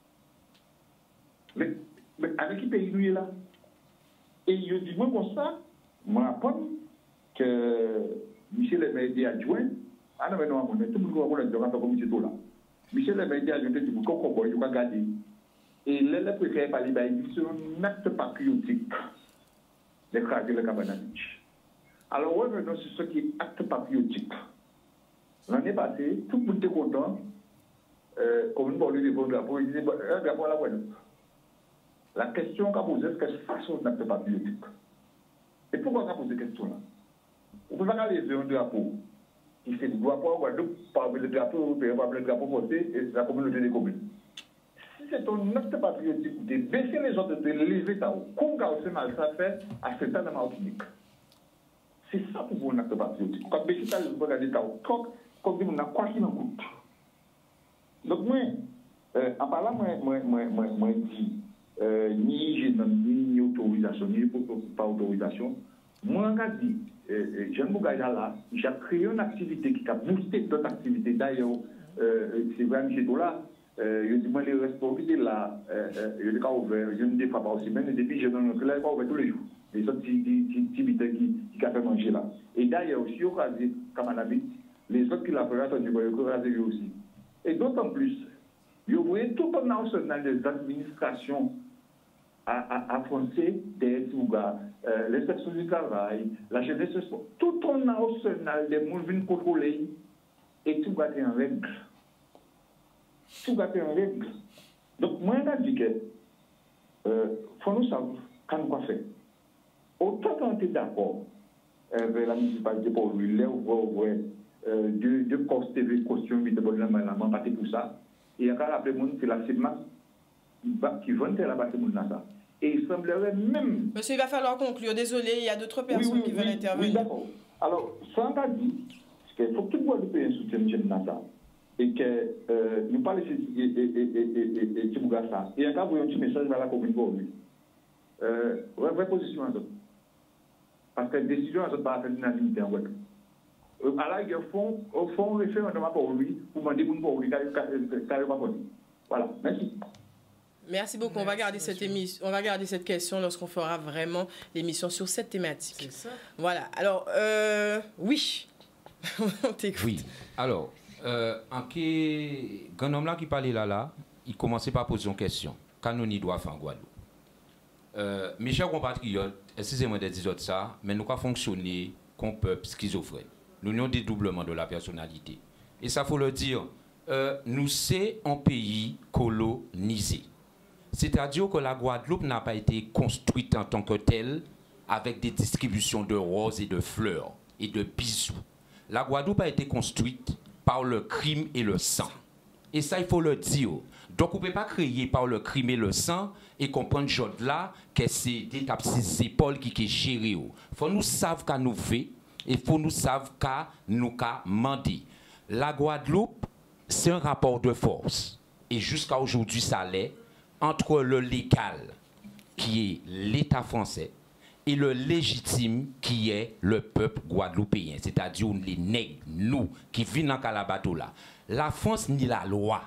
J: Mais avec qui pays nous est là? Et il dit, moi, comme ça, moi, apprends que Michel est maire adjoint. Ah non, mais non, tout le monde va dire comme Michel là. Michel est maire adjoint, tu peux comprendre, il va garder. Et les préfets par les bails, c'est un acte patriotique d'écraser le Cabana Beach. Alors, revenons sur ce qui est acte patriotique. L'année passée, tout le monde était content. Euh, comme nous parlons de bon drapeau, il disait un drapeau à la Guadeloupe. La question qu'a posée, est-ce que c'est façon d'acte patriotique? Et pourquoi on a posé cette question-là? On ne peut pas aller vers un drapeau qui fait le drapeau à Guadeloupe, par le drapeau européen, par le drapeau français et la communauté des communes. Si c'est un acte patriotique de baisser les autres, de lever ta haut, comme Gaussin mal ça fait à ce temps de Martinique. C'est ça pour vous un acte patriotique. Quand baisser ta haut, regarder ta haut, comme dit, on a quoi qui n'en coûte. Donc, moi, euh, en parlant, moi, moi, moi, moi, moi, dis, euh, ni j'ai ni autorisation, ni pas autorisation, moi, je dis, euh, Jean Bougaya là, j'ai créé une activité qui a boosté d'autres activités. D'ailleurs, euh, c'est vrai, Michel là, euh, je dis, moi, les responsabilités là, euh, euh, je l'ai ouvert, je ne défends pas aussi bien, et depuis, je donne un là, pas ouvert tous les jours. Les autres activités qui, qui a fait manger là. Et d'ailleurs, si on a dit, comme on a dit, les autres qui l'ont fait, ils vont raser aussi. Et d'autant plus, vous voyez tout un arsenal des administrations à, à, à Français, des Touga, euh, l'inspection du travail, la jeunesse, tout un arsenal des gens viennent contrôler et tout va être en règle. Tout va être en règle. Donc, moi, je dis que il euh, faut nous savoir quand nous quoi faire. Autant qu'on est d'accord avec la municipalité pour lui, là, on voit deux de postes T V, costumes, de bonne main, parti pour ça. Et il y a rappelé monde, c'est la CIMAC qui vont faire la base de ça. Et il semblerait même.
A: Monsieur, il va falloir conclure. Désolé, il y a d'autres personnes oui, oui, qui veulent oui, intervenir.
J: Oui, d'accord. Alors, ça on a dit qu'il faut que tout le monde ait un soutien de Nasa. Et que euh, nous parlons de Timougassa. Et il y a un petit message vers la commune pour lui. Euh, vraie position en zone. Parce que la décision en zone pas faire l'unanimité en web. À la guerre, font un référendum pour lui, pour demander pour lui, voilà, merci.
A: Merci beaucoup. Merci, on va garder monsieur. cette émission, on va garder cette question lorsqu'on fera vraiment l'émission sur cette thématique.
B: C'est ça.
A: Voilà. Alors, euh, oui. On t'écoute.
D: Oui. Alors, euh, en qui, grand homme là qui parlait là là, il commençait par poser une question. Quand on y doit faire en Guadeloupe. Euh, mes chers compatriotes, excusez-moi de dire ça, mais nous avons fonctionné comme peuple schizophrène. Nous avons des doublements de la personnalité. Et ça, faut le dire, euh, nous sommes un pays colonisé. C'est-à-dire que la Guadeloupe n'a pas été construite en tant que telle avec des distributions de roses et de fleurs et de bisous. La Guadeloupe a été construite par le crime et le sang. Et ça, il faut le dire. Donc, on ne peut pas créer par le crime et le sang et comprendre chose là que c'est des ses épaules qui sont gérées. Il faut nous savoir qu'à nous fait. Il faut nous savoir qu'à nous qu'à demander. La Guadeloupe, c'est un rapport de force. Et jusqu'à aujourd'hui, ça l'est entre le légal, qui est l'État français, et le légitime, qui est le peuple guadeloupéen. C'est-à-dire les nègres, nous, qui vivons dans Calabato là. La France ni la loi.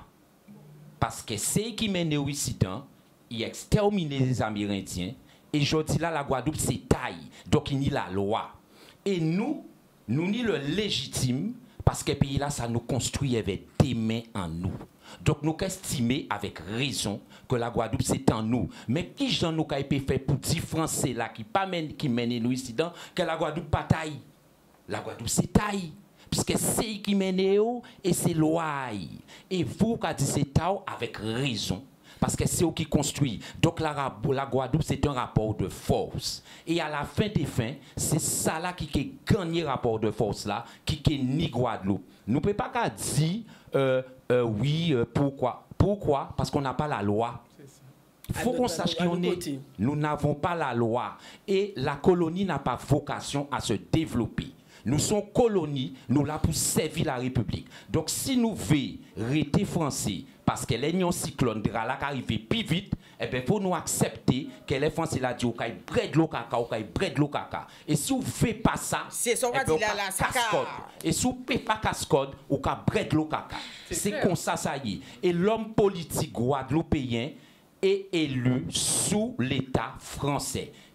D: Parce que c'est qui mène au Occident, il extermine les Amérindiens. Et je dis là, la Guadeloupe, c'est taille. Donc, il n'y a la loi. Et nous, nous ni le légitime, parce que le pays là, ça nous construit avec des mains en nous. Donc, nous estimons avec raison que la Guadeloupe, c'est en nous. Mais qui j'en nous a été fait pour dire Français là, qui pas mène, qui mène nous ici, que la Guadeloupe pas taille. La Guadeloupe, c'est taille. Puisque c'est qui mène et c'est loi. Et vous, qui dites c'est taille avec raison. Parce que c'est eux qui construit. Donc la, la Guadeloupe, c'est un rapport de force. Et à la fin des fins, c'est ça là qui a gagné rapport de force là, qui est ni Guadeloupe. Nous ne pouvons pas dire euh, euh, oui, euh, pourquoi Pourquoi Parce qu'on n'a pas la loi. Il faut qu'on sache qui on est. Nous n'avons pas la loi. Et la colonie n'a pas vocation à se développer. Nous sommes colonies, nous là pour servir la République. Donc si nous voulons rester français, parce que l'union cyclone de la qui arrive plus vite, eh bien, il faut nous accepter que les Français la dit, qu'il y a bread le caca, qu'il y a bread le caca. Et si vous ne faites pas ça,
A: c'est ça qu'on dit là, là, ça
D: et si vous ne faites pas cascode, vous avez bread le caca. C'est comme ça, ça y est. Et l'homme politique guadeloupéen est élu sous l'État français.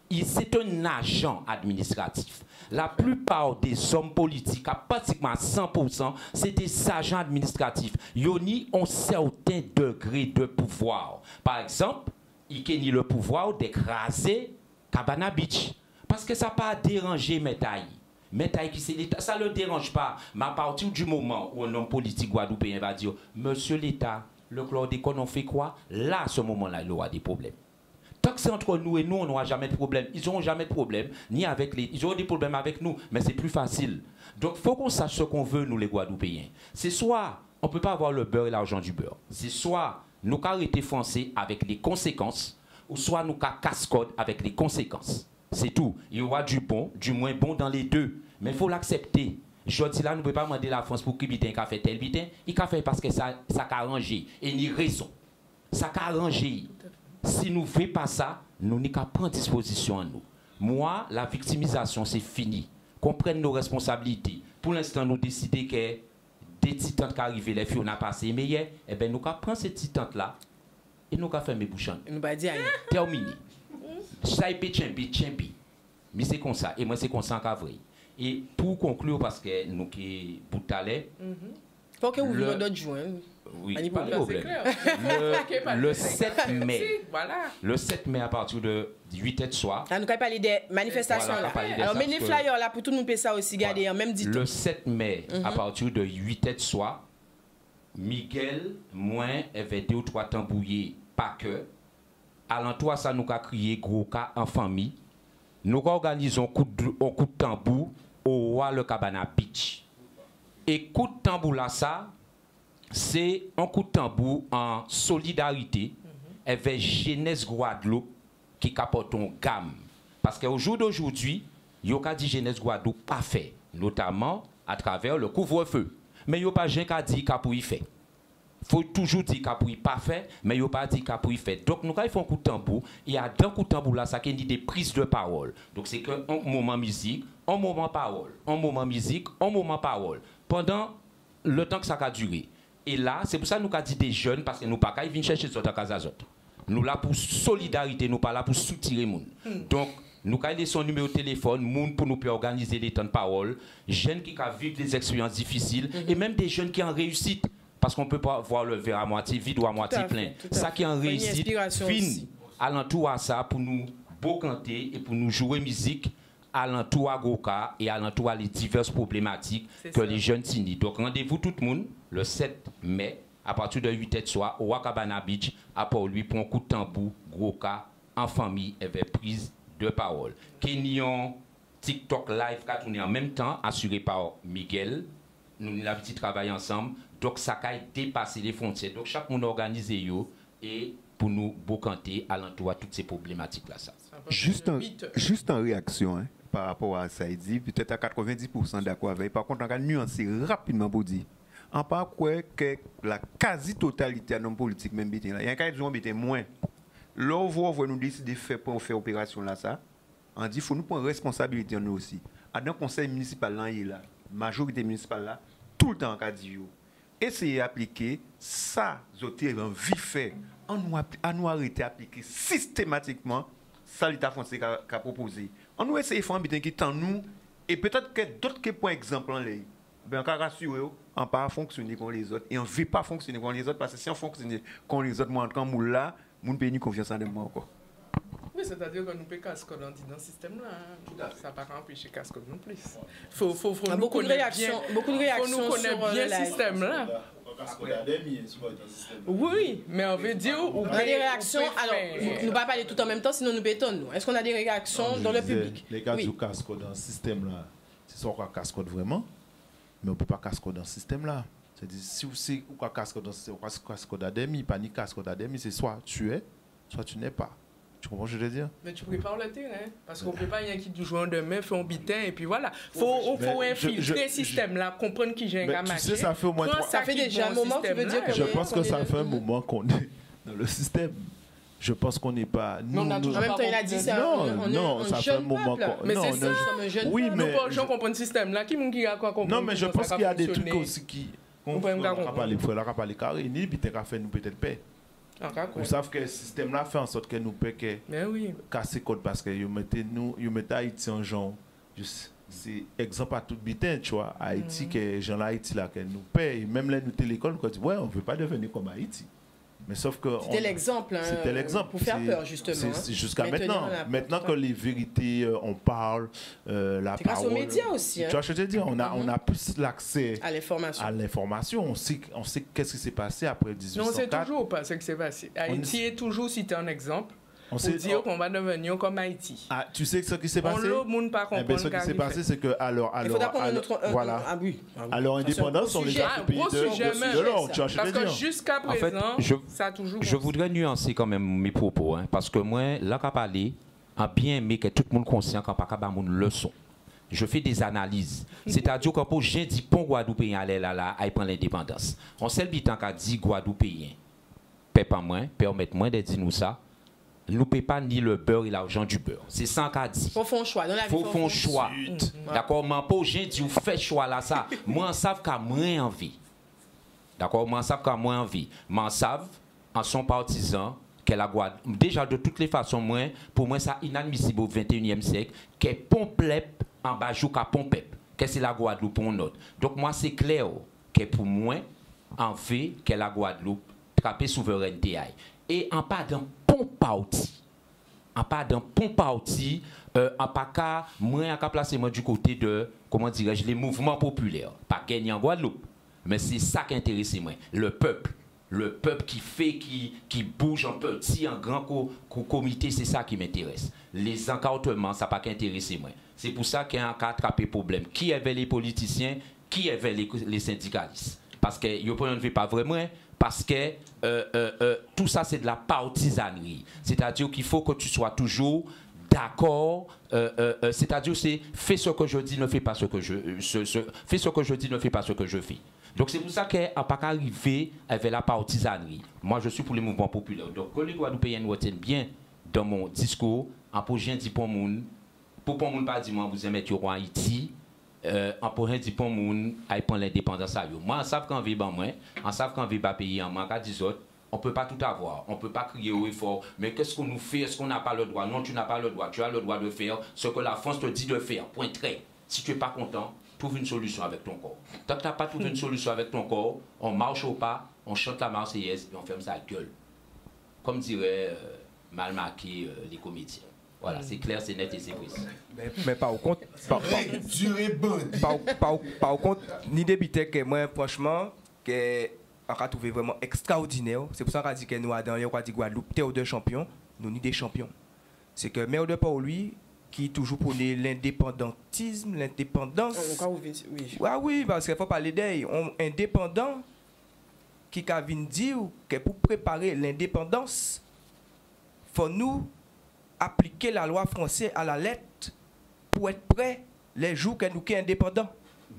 D: c'est un agent administratif. La plupart des hommes politiques, à pratiquement cent pour cent, c'est des agents administratifs. Ils ont un certain degré de pouvoir. Par exemple, ils ont le pouvoir d'écraser Cabana Beach. Parce que ça n'a pas dérangé Métaï. Métaï qui c'est l'État, ça ne le dérange pas. Mais à partir du moment où un homme politique guadeloupéen va dire, monsieur l'État, le chlordécone, on fait quoi? Là, à ce moment-là, il aura des problèmes. Tant que c'est entre nous et nous, on n'aura jamais de problème. Ils n'auront jamais de problème, ni avec les... Ils auront des problèmes avec nous, mais c'est plus facile. Donc, il faut qu'on sache ce qu'on veut, nous, les Guadeloupéens. C'est soit, on ne peut pas avoir le beurre et l'argent du beurre. C'est soit, nous arrêter français avec les conséquences, ou soit nous cascode avec les conséquences. C'est tout. Il y aura du bon, du moins bon dans les deux. Mais il faut l'accepter. Je dis là, nous ne pouvons pas demander la France pour qu'il ait fait tel bitin. Il a fait parce que ça a arrangé. Et il a raison. Ça a arrangé. Si nous ne faisons pas ça, nous n'avons qu'à prendre disposition à nous. Moi, la victimisation, c'est fini. Qu'on prenne nos responsabilités. Pour l'instant, nous décidons que des petites tantes qui arrivent, les filles, on a passé meilleur. Eh bien, nous allons prendre ces petites tantes-là et nous allons faire mes bouchons.
A: Nous allons dire
D: terminé. Ça est tchembi, tchembi. Mais c'est comme ça. Et moi, c'est comme ça qu'à vrai. Et pour conclure, parce que nous qui pour t'aller.
A: Il faut que vous vouliez d'autres jours.
D: Oui, pas de problème. Le, le sept mai, voilà. Le sept mai à partir de huit heures de soir.
A: Ah, nous allons parler des manifestations
D: voilà,
A: là. Alors, mais les flyers là, pour tout le monde peut ça aussi, garder voilà. Même dit.
D: Le sept mai, mm-hmm. à partir de huit heures de soir, Miguel, moi, avait deux ou trois tambouillés, pas que. Alentour, ça nous a crié gros cas en famille. Nous organisons un coup de, un coup de tambour au roi le Cabana Beach. Et coup de tambour là, ça, c'est un coup de tambour en solidarité mm-hmm. avec Jeunesse Guadeloupe qui capote une gamme. Parce qu'au jour d'aujourd'hui, il y a dit Jeunesse Guadeloupe pas fait, notamment à travers le couvre-feu. Mais il n'y a pas de gens qui a dit qu'il y fait. Il faut toujours dire qu'il n'y a pas fait, mais il n'y a pas dit qu'il y a fait. Donc, nous, quand il faut un coup de tambour, il y a d'un coup de tambour là, ça qui dit des prises de parole. Donc, c'est qu'un moment musique, un moment parole, un moment musique, un moment parole. Pendant le temps que ça a duré. Et là, c'est pour ça que nous avons dit des jeunes, parce que nous ne pouvons pas venir chercher les autres cas à autres. Nous là pour solidarité, nous pas là pour soutirer les gens. Mm. Donc, nous avons son numéro de téléphone, moun pour nous organiser des temps de parole, jeunes qui vivent des expériences difficiles, mm-hmm. et même des jeunes qui en réussite. Parce qu'on ne peut pas voir le verre à moitié vide ou à moitié plein. Ça qui en réussite, fin, alentour à ça, pour nous beau canter et pour nous jouer musique, alentour à Goka et alentour à les diverses problématiques que ça. Les jeunes signent. Donc rendez-vous tout le monde le sept mai à partir de huit heures de soir au Cabana Beach à Port-Louis pour un coup de tambour, Goka en famille avec prise de parole. Kenyon TikTok live qui a tourné en même temps, assuré par Miguel. Nous avons l'habitude de travailler ensemble. Donc ça a dépassé les frontières. Donc chaque monde organisé yo et pour nous bocanter alentour à toutes ces problématiques là ça.
G: Juste en, juste en réaction hein, par rapport à ça, il dit peut-être à quatre-vingt-dix pour cent d'accord avec. Par contre, on va nuancer rapidement pour dire. En part quoi que la quasi-totalité de nos politiques même il y a un cas de gens moins. Là où vous nous décider de faire pour faire opération là ça, on dit faut nous prendre responsabilité nous aussi. À dans conseil municipal là il là, majorité municipale là tout le temps en cas de essayer d'appliquer ça, zoter en vif fait, on nous arrêter d'appliquer systématiquement ça l'État français a proposé. On nous essayer de faire un bitin qui tend nous, et peut-être que d'autres qui prennent exemple en l'air, ben on peut rassurer, on ne peut pas fonctionner comme les autres, et on ne veut pas fonctionner comme les autres, parce que si on fonctionne comme les autres, moi en tant que moule là, mon pays n'a confiance en moi encore.
B: Oui, c'est-à-dire que nous pouvons cascode dans le système là. Ça ne va pas empêcher cascode non plus. Faut, faut, faut nous
A: beaucoup de réactions,
B: bien,
A: beaucoup de réactions
B: faut nous connaître bien le système là. Oui, mais on veut dire où
A: on a des réactions. Alors, nous ne pas parler tout en même temps, sinon nous bétonnons. Est-ce qu'on a des réactions non, dans le public?
H: Les cas du cascode dans le système là, c'est ça qu'on cascode vraiment, mais on ne peut pas cascode dans le système là. C'est-à-dire si vous savez qu'on cascode dans le système, on cascode à demi, pas ni cascode à demi, c'est soit tu es, soit tu n'es pas. Tu comprends ce que je veux dire?
B: Mais tu prépares le terrain. Parce qu'on ne peut pas y aller qui joue en demain, fait un bitin, et puis voilà. Il faut, faut infiltrer le système là, comprendre qui j'ai un
H: match. Tu sais, ça fait au moins trois...
A: Ça fait déjà un moment, tu veux dire que...
H: Je pense que ça fait un moment qu'on est dans le système. Je pense qu'on n'est pas...
A: Non, on a toujours en même temps, il a dit ça.
H: Non, non, ça fait un moment qu'on...
B: Mais c'est ça,
A: un jeune
B: oui, mais... Nous, gens comprennent le système là. Qui qui a quoi comprendre?
H: Non, mais je pense qu'il y a des trucs aussi qui... On ne peut pas parler carré, ni peut-être faire nous peut-être paix. Vous savez que le système là fait en sorte que nous pouvons
B: oui.
H: casser code parce que vous mettez nous, vous mettez Haïti en genre. C'est exemple à tout bitin, tu vois. Haïti, mm. que les gens Haïti là, que nous payent, même là nous télécole, nous disent ouais, on ne veut pas devenir comme Haïti. Mais sauf que
A: c'était l'exemple, hein,
H: c'était l'exemple
A: pour faire peur justement.
H: Hein. Jusqu'à maintenant, maintenant que les vérités, euh, on parle, euh, la parole.
A: Grâce aux médias aussi. Hein.
H: Tu vois, je te dis, on a, mm-hmm. on a plus l'accès
A: à l'information.
H: À l'information, on sait, on sait qu'est-ce qui s'est passé après dix-huit cent quatre.
B: Non, on sait toujours pas ce qui s'est passé. Haïti est toujours cité un exemple. On pour sait, dire on... qu'on va devenir comme Haïti.
H: Ah, tu sais ce qui s'est passé?
B: On monde pas comprendre.
H: Eh bien, ce qui s'est passé, c'est que alors, alors,
A: il faudra qu'on ait notre un,
H: voilà.
A: Ah oui.
H: Alors, indépendance, on les a pays de, de l'or. Tu vois,
B: parce que jusqu'à présent, en fait,
D: je,
B: ça a toujours.
D: Je voudrais nuancer quand même mes propos, hein, parce que moi, là, qu'à parler, a bien aimé que tout le monde conscient qu'on pas capable de une leçon. Je fais des analyses. C'est-à-dire que pour j'ai dit pour Guadeloupéen aller là là, à prendre l'indépendance. On sait le bitan qu'a dit Guadeloupéen. Paie pas moins, permettez-moi de dire nous ça. Nous ne payons pas ni le beurre et l'argent du beurre. C'est ça qu'a dit.
A: Il faut faire un choix. Il
D: faut faire un choix. Mmh. D'accord? Mais pas j'ai dit vous faites choix là ça. Moi, je sais qu'à moins envie. D'accord? Moi, je sais qu'à moins envie. Mais je sais, en son partisan, qu'elle a Guadeloupe. Déjà, de toutes les façons, moi, pour moi, c'est inadmissible au vingt et unième siècle qu'elle pomplep en bas qu'à pompep. Que c'est la Guadeloupe pour une autre. Donc, moi, c'est clair que pour moi, en fait, que la Guadeloupe trappe souveraineté. Et en pas d'un pont parti, en pas d'un pont parti, euh, en pas qu'à, moi, en qu'à placer moi du côté de, comment dirais-je, les mouvements populaires. Pas gagner en Guadeloupe. Mais c'est ça qui intéresse moi. Le peuple. Le peuple qui fait, qui, qui bouge en petit, en grand co, co, comité, c'est ça qui m'intéresse. Les encartements, ça n'a pas qu'intéresser moi. C'est pour ça qu'il y a un cas attrapé problème. Qui avait les politiciens, qui avait les, les syndicalistes? Parce que yo ne fait pas vraiment, parce que euh, euh, euh, tout ça c'est de la partisanerie. C'est-à-dire qu'il faut que tu sois toujours d'accord. Euh, euh, euh, c'est-à-dire c'est fais ce que je dis, ne fais pas ce que je ce, ce, fais ce que je dis, ne fais pas ce que je fais. Donc c'est pour ça qu'on n'a pas arrivé avec la partisanerie. Moi je suis pour les mouvements populaires. Donc que les Guadeloupéens retiennent bien dans mon discours, en pour gens dit pour moun, pour pour moun pas dire moi vous aimez au Haïti. Euh, en pour rien dire pour moun à prendre l'indépendance à yo. Moi, on savent qu'on vit ban moi, on savent qu'on vit pas payer en moi, qu'à dix autres, on peut pas tout avoir, on peut pas crier haut et fort. Mais qu'est-ce qu'on nous fait? Est-ce qu'on n'a pas le droit? Non, tu n'as pas le droit. Tu as le droit de faire ce que la France te dit de faire. Point très. Si tu es pas content, trouve une solution avec ton corps. Tant que tu n'as pas trouvé une solution avec ton corps, on marche au pas, on chante la Marseillaise et on ferme sa gueule. Comme dirait euh, mal marqué euh, les comédiens. Voilà, c'est clair, c'est net et c'est précis.
F: Mais, mais pas au compte. Pas, pas, pas, pas, pas au compte, ni débiter que moi, franchement, que on a trouvé vraiment extraordinaire. C'est pour ça qu'on a dit que nous, dans on a dit Guadeloupe, t'es deux champions, nous, ni des champions. C'est que, mais au départ, lui, qui toujours prôné l'indépendantisme, l'indépendance.
A: Oui.
F: Ah oui, parce qu'il faut parler d'elle. Indépendant, qui a dire que pour préparer l'indépendance, il faut nous appliquer la loi française à la lettre pour être prêt les jours que nous sommes indépendants.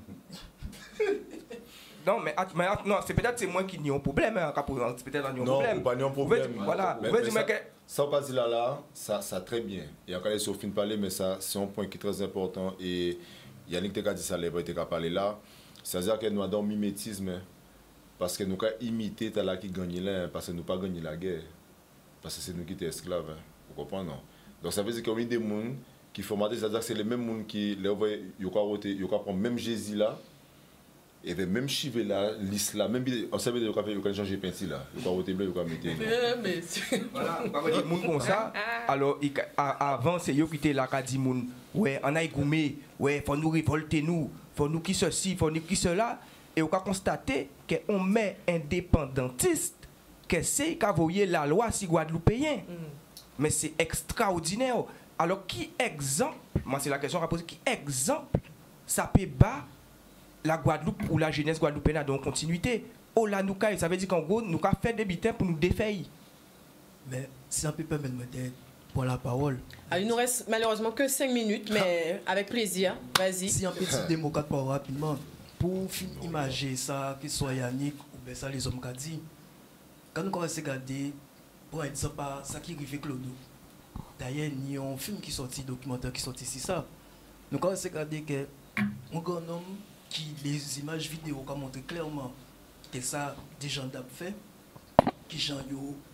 F: Non, mais, mais non, c'est peut-être c'est moi qui n'y ai un problème. Hein, c'est peut-être un problème.
C: Non, pas un problème.
F: Voilà.
C: Mais, mais ça, que... ça pas dit là, là, ça, ça très bien. Il y a quand même Sophie parler, mais ça, c'est un point qui est très important. Et Yannick t'a dit ça, il t'a parlé là. C'est-à-dire que nous avons un mimétisme. Parce que nous avons imité la qui gagne là, parce que nous n'avons pas gagné la guerre. Parce que c'est nous qui sommes esclaves. Hein. Vous comprenez, non? Donc ça veut dire qu'il y a des gens qui font mater, c'est-à-dire que c'est les mêmes gens qui prennent même Jésus là, et même chiver là, l'islam, même on sait qu'ils ont changé de peinture là, ils ont voté bleu, ils ont mis.
F: Voilà, on va dire des gens comme ça. Alors avant, c'est eux qui étaient là, qui disent ouais, on a goumé, ouais, faut nous révolter nous, faut nous qui ceci, faut nous qui cela, et on va constater qu'on met indépendantiste, que c'est qu'a voyé la loi si Guadeloupéen. Mais c'est extraordinaire. Alors, qui exemple, moi c'est la question à poser, qui exemple, ça peut battre la Guadeloupe ou la jeunesse guadeloupéenne dans la continuité? Oh là, nous, ça veut dire qu'en gros, nous avons fait des bitins pour nous défaire.
E: Mais si on peut permettre de prendre la parole.
A: Alors, il nous reste malheureusement que cinq minutes, mais avec plaisir. Vas-y.
E: Si un petit démocrate parle rapidement, pour imager ça, que ce soit Yannick ou bien ça, les hommes qui ont dit, quand nous commençons à regarder, pour exemple, ça qui arrive avec Clodo. D'ailleurs, il y a un film qui est sorti, un documentaire qui est sorti, c'est ça. Nous commençons à regarder que un grand homme qui, les images vidéo, qui montrent clairement que ça, des gens d'ont fait, qui gens yo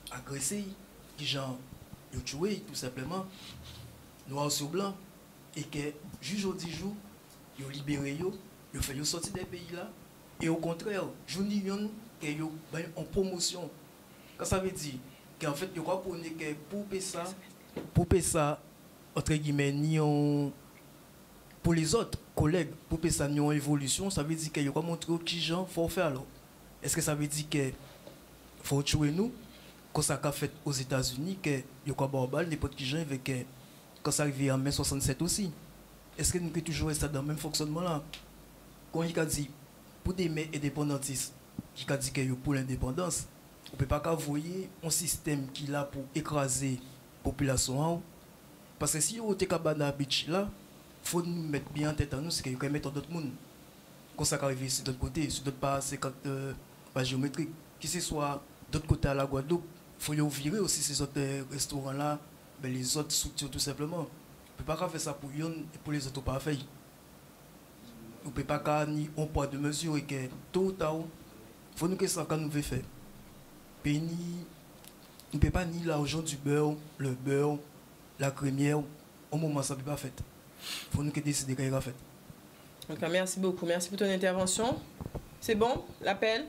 E: agressé, qui gens ont tué, tout simplement, noir sur blanc, et que, juge au dix jours, ils ont libéré, ils ont fait sortir des pays là, et au contraire, je dis qu'ils ont en promotion. Quand ça veut dire qu'en fait, ils croient pour que pour ça, pour ça, entre guillemets, ni on, pour les autres collègues, pour ça, ni en évolution, ça veut dire qu'ils ont montré aux petits gens, il faut faire alors. Est-ce que ça veut dire qu'il faut tuer nous, comme ça qu'a fait aux États-Unis, qu'il y a quoi barbal, n'importe qui gens, avec quand ça arrive en mai soixante-sept aussi. Est-ce que nous pouvons toujours rester dans le même fonctionnement là? Quand il a dit, pour des mains indépendantistes, il a dit que pour l'indépendance, on ne peut pas voyer un système qui est là pour écraser la population. Parce que si on est à Cabana Beach là, il faut nous mettre bien en tête à nous, c'est qu'il faut mettre d'autres monde. Quand ça arrive sur d'autre côté, sur d'autres pas, c'est euh, pas géométrique. Que ce soit d'autre côté à la Guadeloupe, il faut y virer aussi ces autres restaurants là, ben les autres structures tout simplement. On ne peut pas faire ça pour eux et pour les autres pas faire. On ne peut pas ni un poids de mesure et que tôt ou tard, il faut nous que ça qu'on nous veut faire. Puis ni, on ne peut pas ni l'argent du beurre, le beurre, la crémière, au moment où ça ne peut pas faire. Il faut nous que décider qu'il va faire.
A: Okay, merci beaucoup. Merci pour ton intervention. C'est bon, l'appel?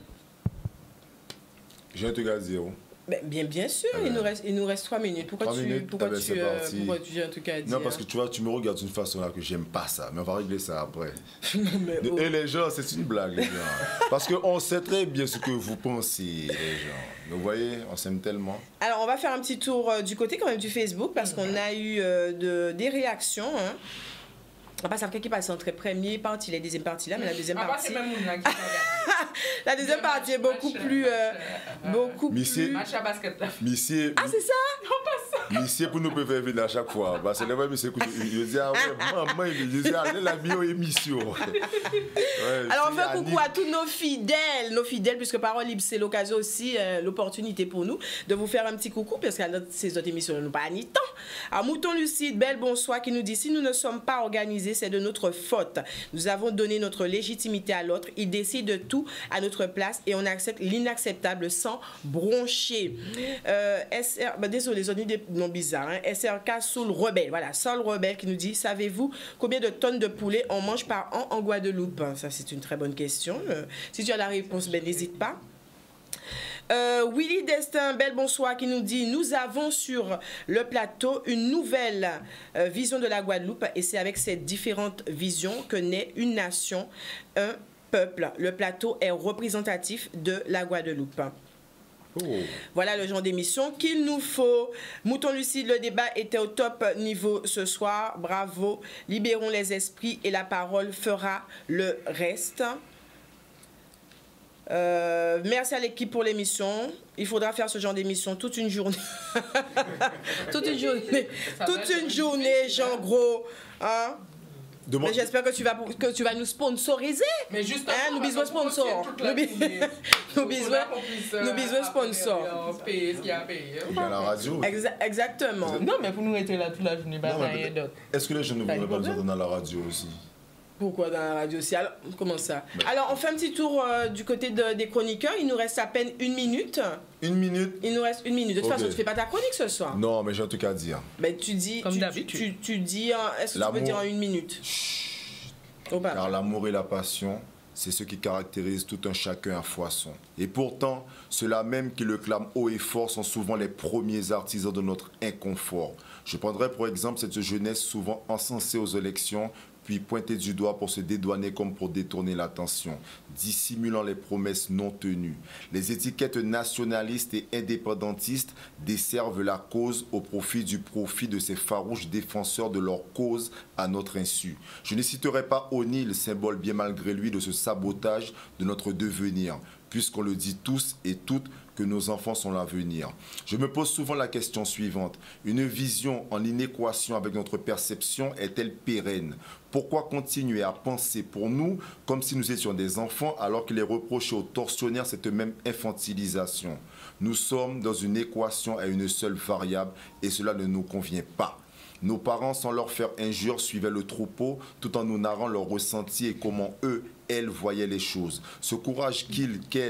C: Je viens de te garder zéro.
A: Ben, bien, bien sûr,
C: ah
A: il, nous reste, il nous reste trois minutes. Pourquoi
C: trois
A: tu,
C: minutes,
A: pourquoi,
C: ah ben,
A: tu, euh, pourquoi tu viens en tout cas à dire?
C: Non, parce que tu vois, tu me regardes d'une façon là que j'aime pas ça. Mais on va régler ça après.
A: mais oh.
C: Et les gens, c'est une blague, les gens. Parce qu'on sait très bien ce que vous pensez, les gens. Vous voyez, on s'aime tellement.
A: Alors, on va faire un petit tour euh, du côté quand même du Facebook parce qu'on a eu euh, de, des réactions. Hein. On va pas savoir qui passe entre première partie, la deuxième partie là, mais la deuxième
B: ah,
A: partie.
B: Bah, même
A: la deuxième partie est beaucoup plus. Euh, beaucoup
C: Missy,
A: plus.
C: Missy,
A: ah, c'est ça?
B: Non, pas ça.
C: Missy, pour nous préférer venir à chaque fois. Parce que les fois, Missy, je dis, ah ouais, maman, je dis, allez, la bio émission. Ouais,
A: alors, on fait
C: Annie.
A: coucou à tous nos fidèles, nos fidèles, puisque Parole Libre, c'est l'occasion aussi, euh, l'opportunité pour nous de vous faire un petit coucou, parce que ces autres émissions ne nous pas ni temps. Alors, Mouton Lucide, belle bonsoir, qui nous dit si nous ne sommes pas organisés, c'est de notre faute. Nous avons donné notre légitimité à l'autre. Il décide de tout à notre place et on accepte l'inacceptable sans broncher. Euh, S R, bah désolé, les des noms bizarres. Hein. S R K Soul Rebelle. Voilà, Soul Rebelle qui nous dit savez-vous combien de tonnes de poulet on mange par an en Guadeloupe? Ça, c'est une très bonne question. Euh, si tu as la réponse, ben n'hésite pas. Euh, Willy Destin, belle bonsoir, qui nous dit nous avons sur le plateau une nouvelle euh, vision de la Guadeloupe et c'est avec ces différentes visions que naît une nation, un peuple. Le plateau est représentatif de la Guadeloupe. Oh. Voilà le genre d'émission qu'il nous faut. Mouton Lucide, le débat était au top niveau ce soir. Bravo. Libérons les esprits et la parole fera le reste. Euh, merci à l'équipe pour l'émission. Il faudra faire ce genre d'émission toute une journée. toute une journée. toute une journée, Jean Gros. Hein? Mais j'espère que tu vas que tu vas nous sponsoriser.
B: Mais justement,
A: hein, nous besoin sponsor. Nous besoin nous besoin sponsor.
B: Payer ce qu'il y a à payer.
C: Il y a la radio.
A: Exa exactement.
B: Non, mais pour nous rester là toute la journée, bah, rien d'autre.
C: Est-ce que les gens ne voudraient pas nous entendre dans la radio aussi?
A: Pourquoi dans la radio aussi? Alors, comment ça? Ben. Alors, on fait un petit tour euh, du côté de, des chroniqueurs. Il nous reste à peine une minute.
C: Une minute?
A: Il nous reste une minute. De toute
C: okay.
A: façon, tu fais pas ta chronique ce soir.
C: Non, mais j'ai un truc à dire.
A: Ben, tu dis...
B: Comme
A: tu,
B: d'habitude.
A: Tu, tu, tu dis... Est-ce que tu peux dire en une minute?
C: Oh, ben. Car l'amour et la passion, c'est ce qui caractérise tout un chacun à foison. Et pourtant, ceux-là même qui le clament haut et fort sont souvent les premiers artisans de notre inconfort. Je prendrai pour exemple cette jeunesse souvent encensée aux élections, puis pointé du doigt pour se dédouaner comme pour détourner l'attention, dissimulant les promesses non tenues. Les étiquettes nationalistes et indépendantistes desservent la cause au profit du profit de ces farouches défenseurs de leur cause à notre insu. Je ne citerai pas O'Neill, symbole bien malgré lui de ce sabotage de notre devenir, puisqu'on le dit tous et toutes, que nos enfants sont l'avenir. Je me pose souvent la question suivante. Une vision en inéquation avec notre perception est-elle pérenne? Pourquoi continuer à penser pour nous comme si nous étions des enfants alors qu'il est reproché aux tortionnaires cette même infantilisation? Nous sommes dans une équation à une seule variable et cela ne nous convient pas. Nos parents, sans leur faire injure, suivaient le troupeau tout en nous narrant leurs ressentis et comment eux, elles voyaient les choses. Ce courage qu'ils, qu'elles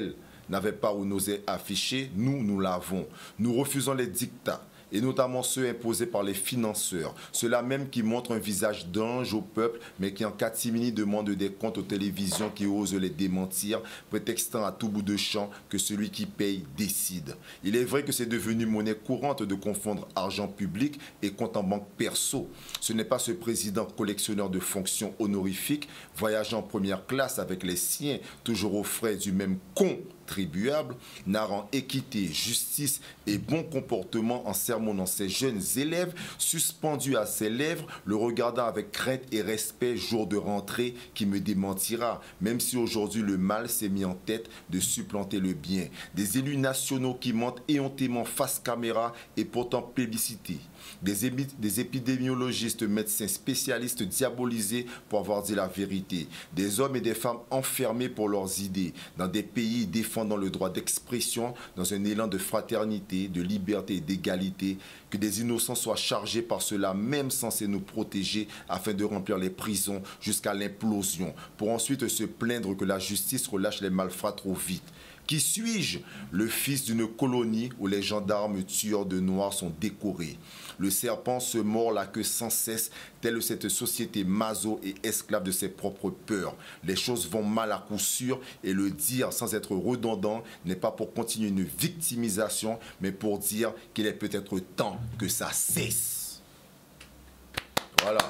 C: n'avaient pas ou n'osaient afficher, nous, nous l'avons. Nous refusons les dictats, et notamment ceux imposés par les financeurs. Ceux-là même qui montrent un visage d'ange au peuple, mais qui en catimini demandent des comptes aux télévisions qui osent les démentir, prétextant à tout bout de champ que celui qui paye décide. Il est vrai que c'est devenu monnaie courante de confondre argent public et compte en banque perso. Ce n'est pas ce président collectionneur de fonctions honorifiques, voyageant en première classe avec les siens, toujours aux frais du même con contribuable, narrant équité, justice et bon comportement en sermonnant ses jeunes élèves, suspendus à ses lèvres, le regardant avec crainte et respect jour de rentrée qui me démentira, même si aujourd'hui le mal s'est mis en tête de supplanter le bien. Des élus nationaux qui mentent éhontément face caméra et pourtant plébiscités. Des, des épidémiologistes, médecins spécialistes diabolisés pour avoir dit la vérité. Des hommes et des femmes enfermés pour leurs idées, dans des pays défendant le droit d'expression, dans un élan de fraternité, de liberté et d'égalité, que des innocents soient chargés par ceux-là même censés nous protéger afin de remplir les prisons jusqu'à l'implosion, pour ensuite se plaindre que la justice relâche les malfrats trop vite. Qui suis-je? Le fils d'une colonie où les gendarmes tueurs de noirs sont décorés. Le serpent se mord la queue sans cesse, telle cette société maso et esclave de ses propres peurs. Les choses vont mal à coup sûr et le dire sans être redondant n'est pas pour continuer une victimisation, mais pour dire qu'il est peut-être temps que ça cesse. Voilà.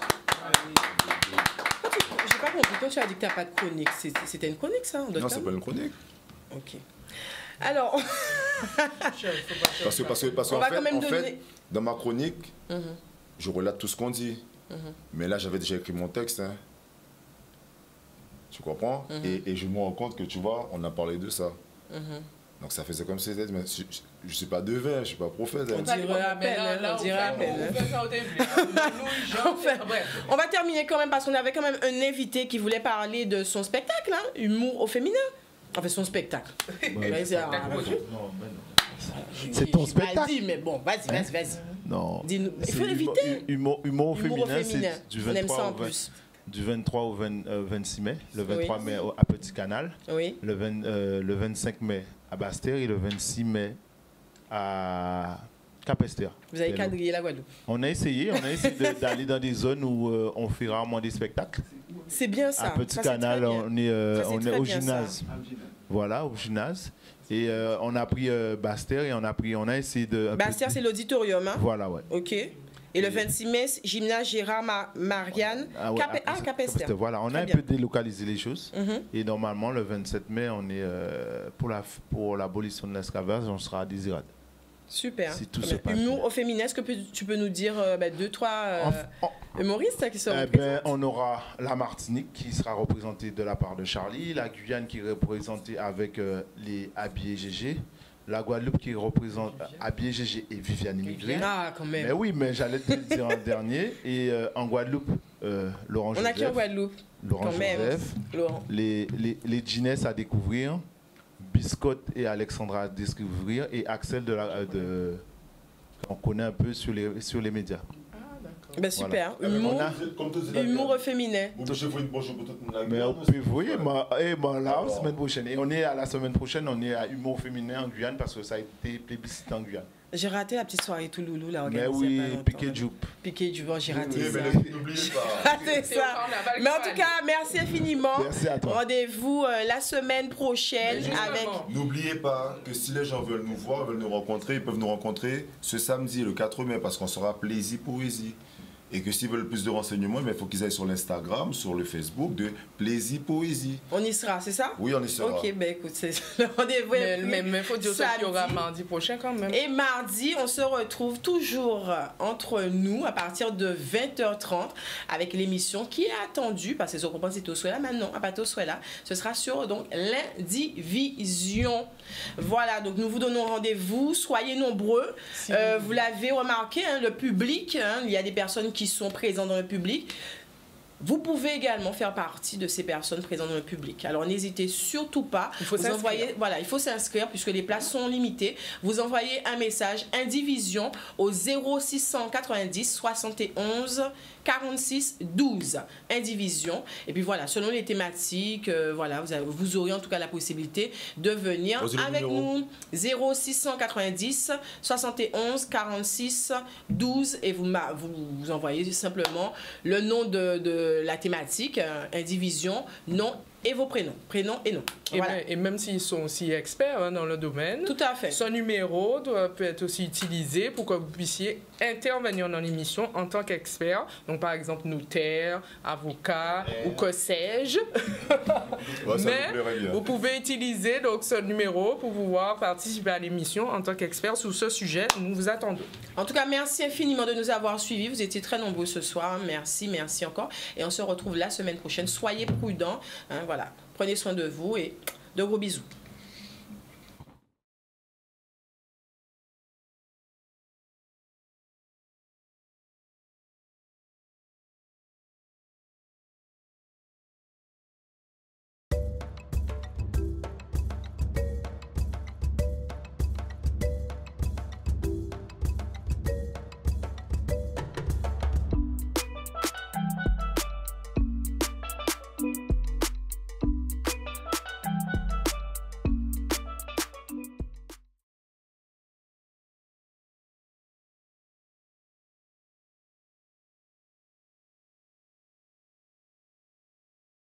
A: J'ai pas compris. Quand tu as dit que tu n'as pas de chronique, c'était une chronique ça?
C: Non, c'est pas une chronique.
A: Ok. Alors,
C: parce que, parce que, parce qu'en fait, en fait, dans ma chronique, mm-hmm. je relate tout ce qu'on dit. Mm-hmm. Mais là, j'avais déjà écrit mon texte. Hein. Tu comprends? Mm-hmm. et, et je me rends compte que, tu vois, on a parlé de ça. Mm-hmm. Donc, ça faisait comme si c'était... Je ne suis pas devin, je ne suis pas prophète.
A: On dirait à peine. On dirait à peine. On va terminer quand même parce qu'on avait quand même un invité qui voulait parler de son spectacle, hein, Humour au féminin. Enfin, son spectacle.
H: Ouais,
A: c'est
H: ton spectacle.
A: Dit, mais bon, vas-y, vas-y, vas-y.
H: Non.
A: Dis-nous. Il faut l'éviter.
H: Humour, humour, humour
A: féminin,
H: féminin c'est du vingt-trois, au vingt, du vingt-trois au vingt, euh, vingt-six mai. Le vingt-trois oui. mai à Petit Canal.
A: Oui.
H: Le, vingt, euh, le vingt-cinq mai à Bastère et le vingt-six mai à Cap-Esther.
A: Vous avez quadrillé la Guadeloupe.
H: On a essayé, on a essayé de, d'aller dans des zones où euh, on fait rarement des spectacles.
A: C'est bien ça.
H: À Petit
A: ça,
H: Canal, on est, euh,
A: ça,
H: on est au
A: bien,
H: gymnase. Ça. Voilà, au gymnase. Et euh, on a pris euh, Bastère et on a pris, on a essayé de.
A: Bastère, c'est l'auditorium, hein?
H: Voilà, ouais.
A: Ok. Et, et le vingt-six mai, gymnase Gérard Mar Marianne.
H: Ah, ouais,
A: Cap ah, Cap-Esther.
H: Voilà, on
A: Très
H: a un
A: bien.
H: peu délocalisé les choses.
A: Mm-hmm.
H: Et normalement, le vingt-sept mai, on est euh, pour la pour l'abolition de l'esclavage, on sera à Désirade.
A: Super.
H: Si tout se passe
A: Humour au féminin, est-ce que tu peux nous dire euh, bah, deux, trois euh, en, en, humoristes qui seront
H: eh ben, on aura la Martinique qui sera représentée de la part de Charlie, la Guyane qui est représentée avec euh, les Habillés G G, la Guadeloupe qui représente Habillés G G et Viviane Immigré.
A: Ah, quand même.
H: Mais oui, mais j'allais te le dire en dernier. Et euh, en Guadeloupe, euh, Laurent
A: on
H: Joseph.
A: On a qui en Guadeloupe?
H: Laurent
A: quand
H: Joseph.
A: Même. Laurent.
H: Les, les, les Ginès à découvrir, Biscotte et Alexandra à découvrir, et Axel de la... De, on connaît un peu sur les, sur les médias.
A: Ah, d'accord. Ben, super.
C: Voilà.
A: Humour,
C: a...
A: humour féminin.
H: Mais vous pouvez voir, et ben là, la semaine prochaine. Et on est à la semaine prochaine, on est à Humour féminin en Guyane parce que ça a été plébiscité en Guyane.
A: J'ai raté la petite soirée tout loulou là.
H: Mais oui, Piqué Joup.
A: Piqué Joup, j'ai raté
C: oui,
A: ça.
C: N'oubliez pas.
A: Raté ça. Mais en tout cas, merci infiniment.
H: Merci à toi.
A: Rendez-vous euh, la semaine prochaine avec.
C: N'oubliez pas que si les gens veulent nous voir, veulent nous rencontrer, ils peuvent nous rencontrer ce samedi, le quatre mai, parce qu'on sera Plaisir Poésie. Et que s'ils veulent plus de renseignements, il faut qu'ils aillent sur l'Instagram, sur le Facebook de Plaisir Poésie.
A: On y sera, c'est ça?
C: Oui, on y sera.
A: Ok, ben écoute, c'est le rendez-vous.
B: Mais il faut dire qu'il y aura mardi prochain quand même.
A: Et mardi, on se retrouve toujours entre nous à partir de vingt heures trente avec l'émission qui est attendue, parce que je comprends que c'est au souhait là maintenant, à pas au souhait là. Ce sera sur donc l'Indivision. Voilà, donc nous vous donnons rendez-vous. Soyez nombreux. Si euh, vous l'avez remarqué, hein, le public, hein, il y a des personnes qui sont présentes dans le public. vous pouvez également faire partie de ces personnes présentes dans le public. Alors n'hésitez surtout pas.
B: Il faut
A: vous
B: s'inscrire.
A: envoyez, voilà, il faut s'inscrire puisque les places sont limitées. Vous envoyez un message indivision au zéro six cent quatre-vingt-dix soixante et onze quarante-six douze. Indivision. Et puis voilà, selon les thématiques, euh, voilà, vous, avez, vous aurez en tout cas la possibilité de venir
C: Posez le
A: avec
C: numéro.
A: nous. zéro six cent quatre-vingt-dix soixante et onze quarante-six douze et vous, ma- vous, vous envoyez simplement le nom de, de la thématique, euh, indivision, nom et vos prénoms. Prénom et nom.
B: Et,
A: Voilà.
B: même, et même s'ils sont aussi experts hein, dans le domaine,
A: Tout à fait.
B: ce numéro doit, peut être aussi utilisé pour que vous puissiez intervenir dans l'émission en tant qu'expert. Donc, par exemple, notaire, avocat ou que sais-je.
C: Ouais, ça
B: Mais
C: nous plairait bien.
B: vous pouvez utiliser donc, ce numéro pour pouvoir participer à l'émission en tant qu'expert sur ce sujet. Nous vous attendons.
A: En tout cas, merci infiniment de nous avoir suivis. Vous étiez très nombreux ce soir. Merci, merci encore. Et on se retrouve la semaine prochaine. Soyez prudents. Hein, voilà. Prenez soin de vous et de gros bisous.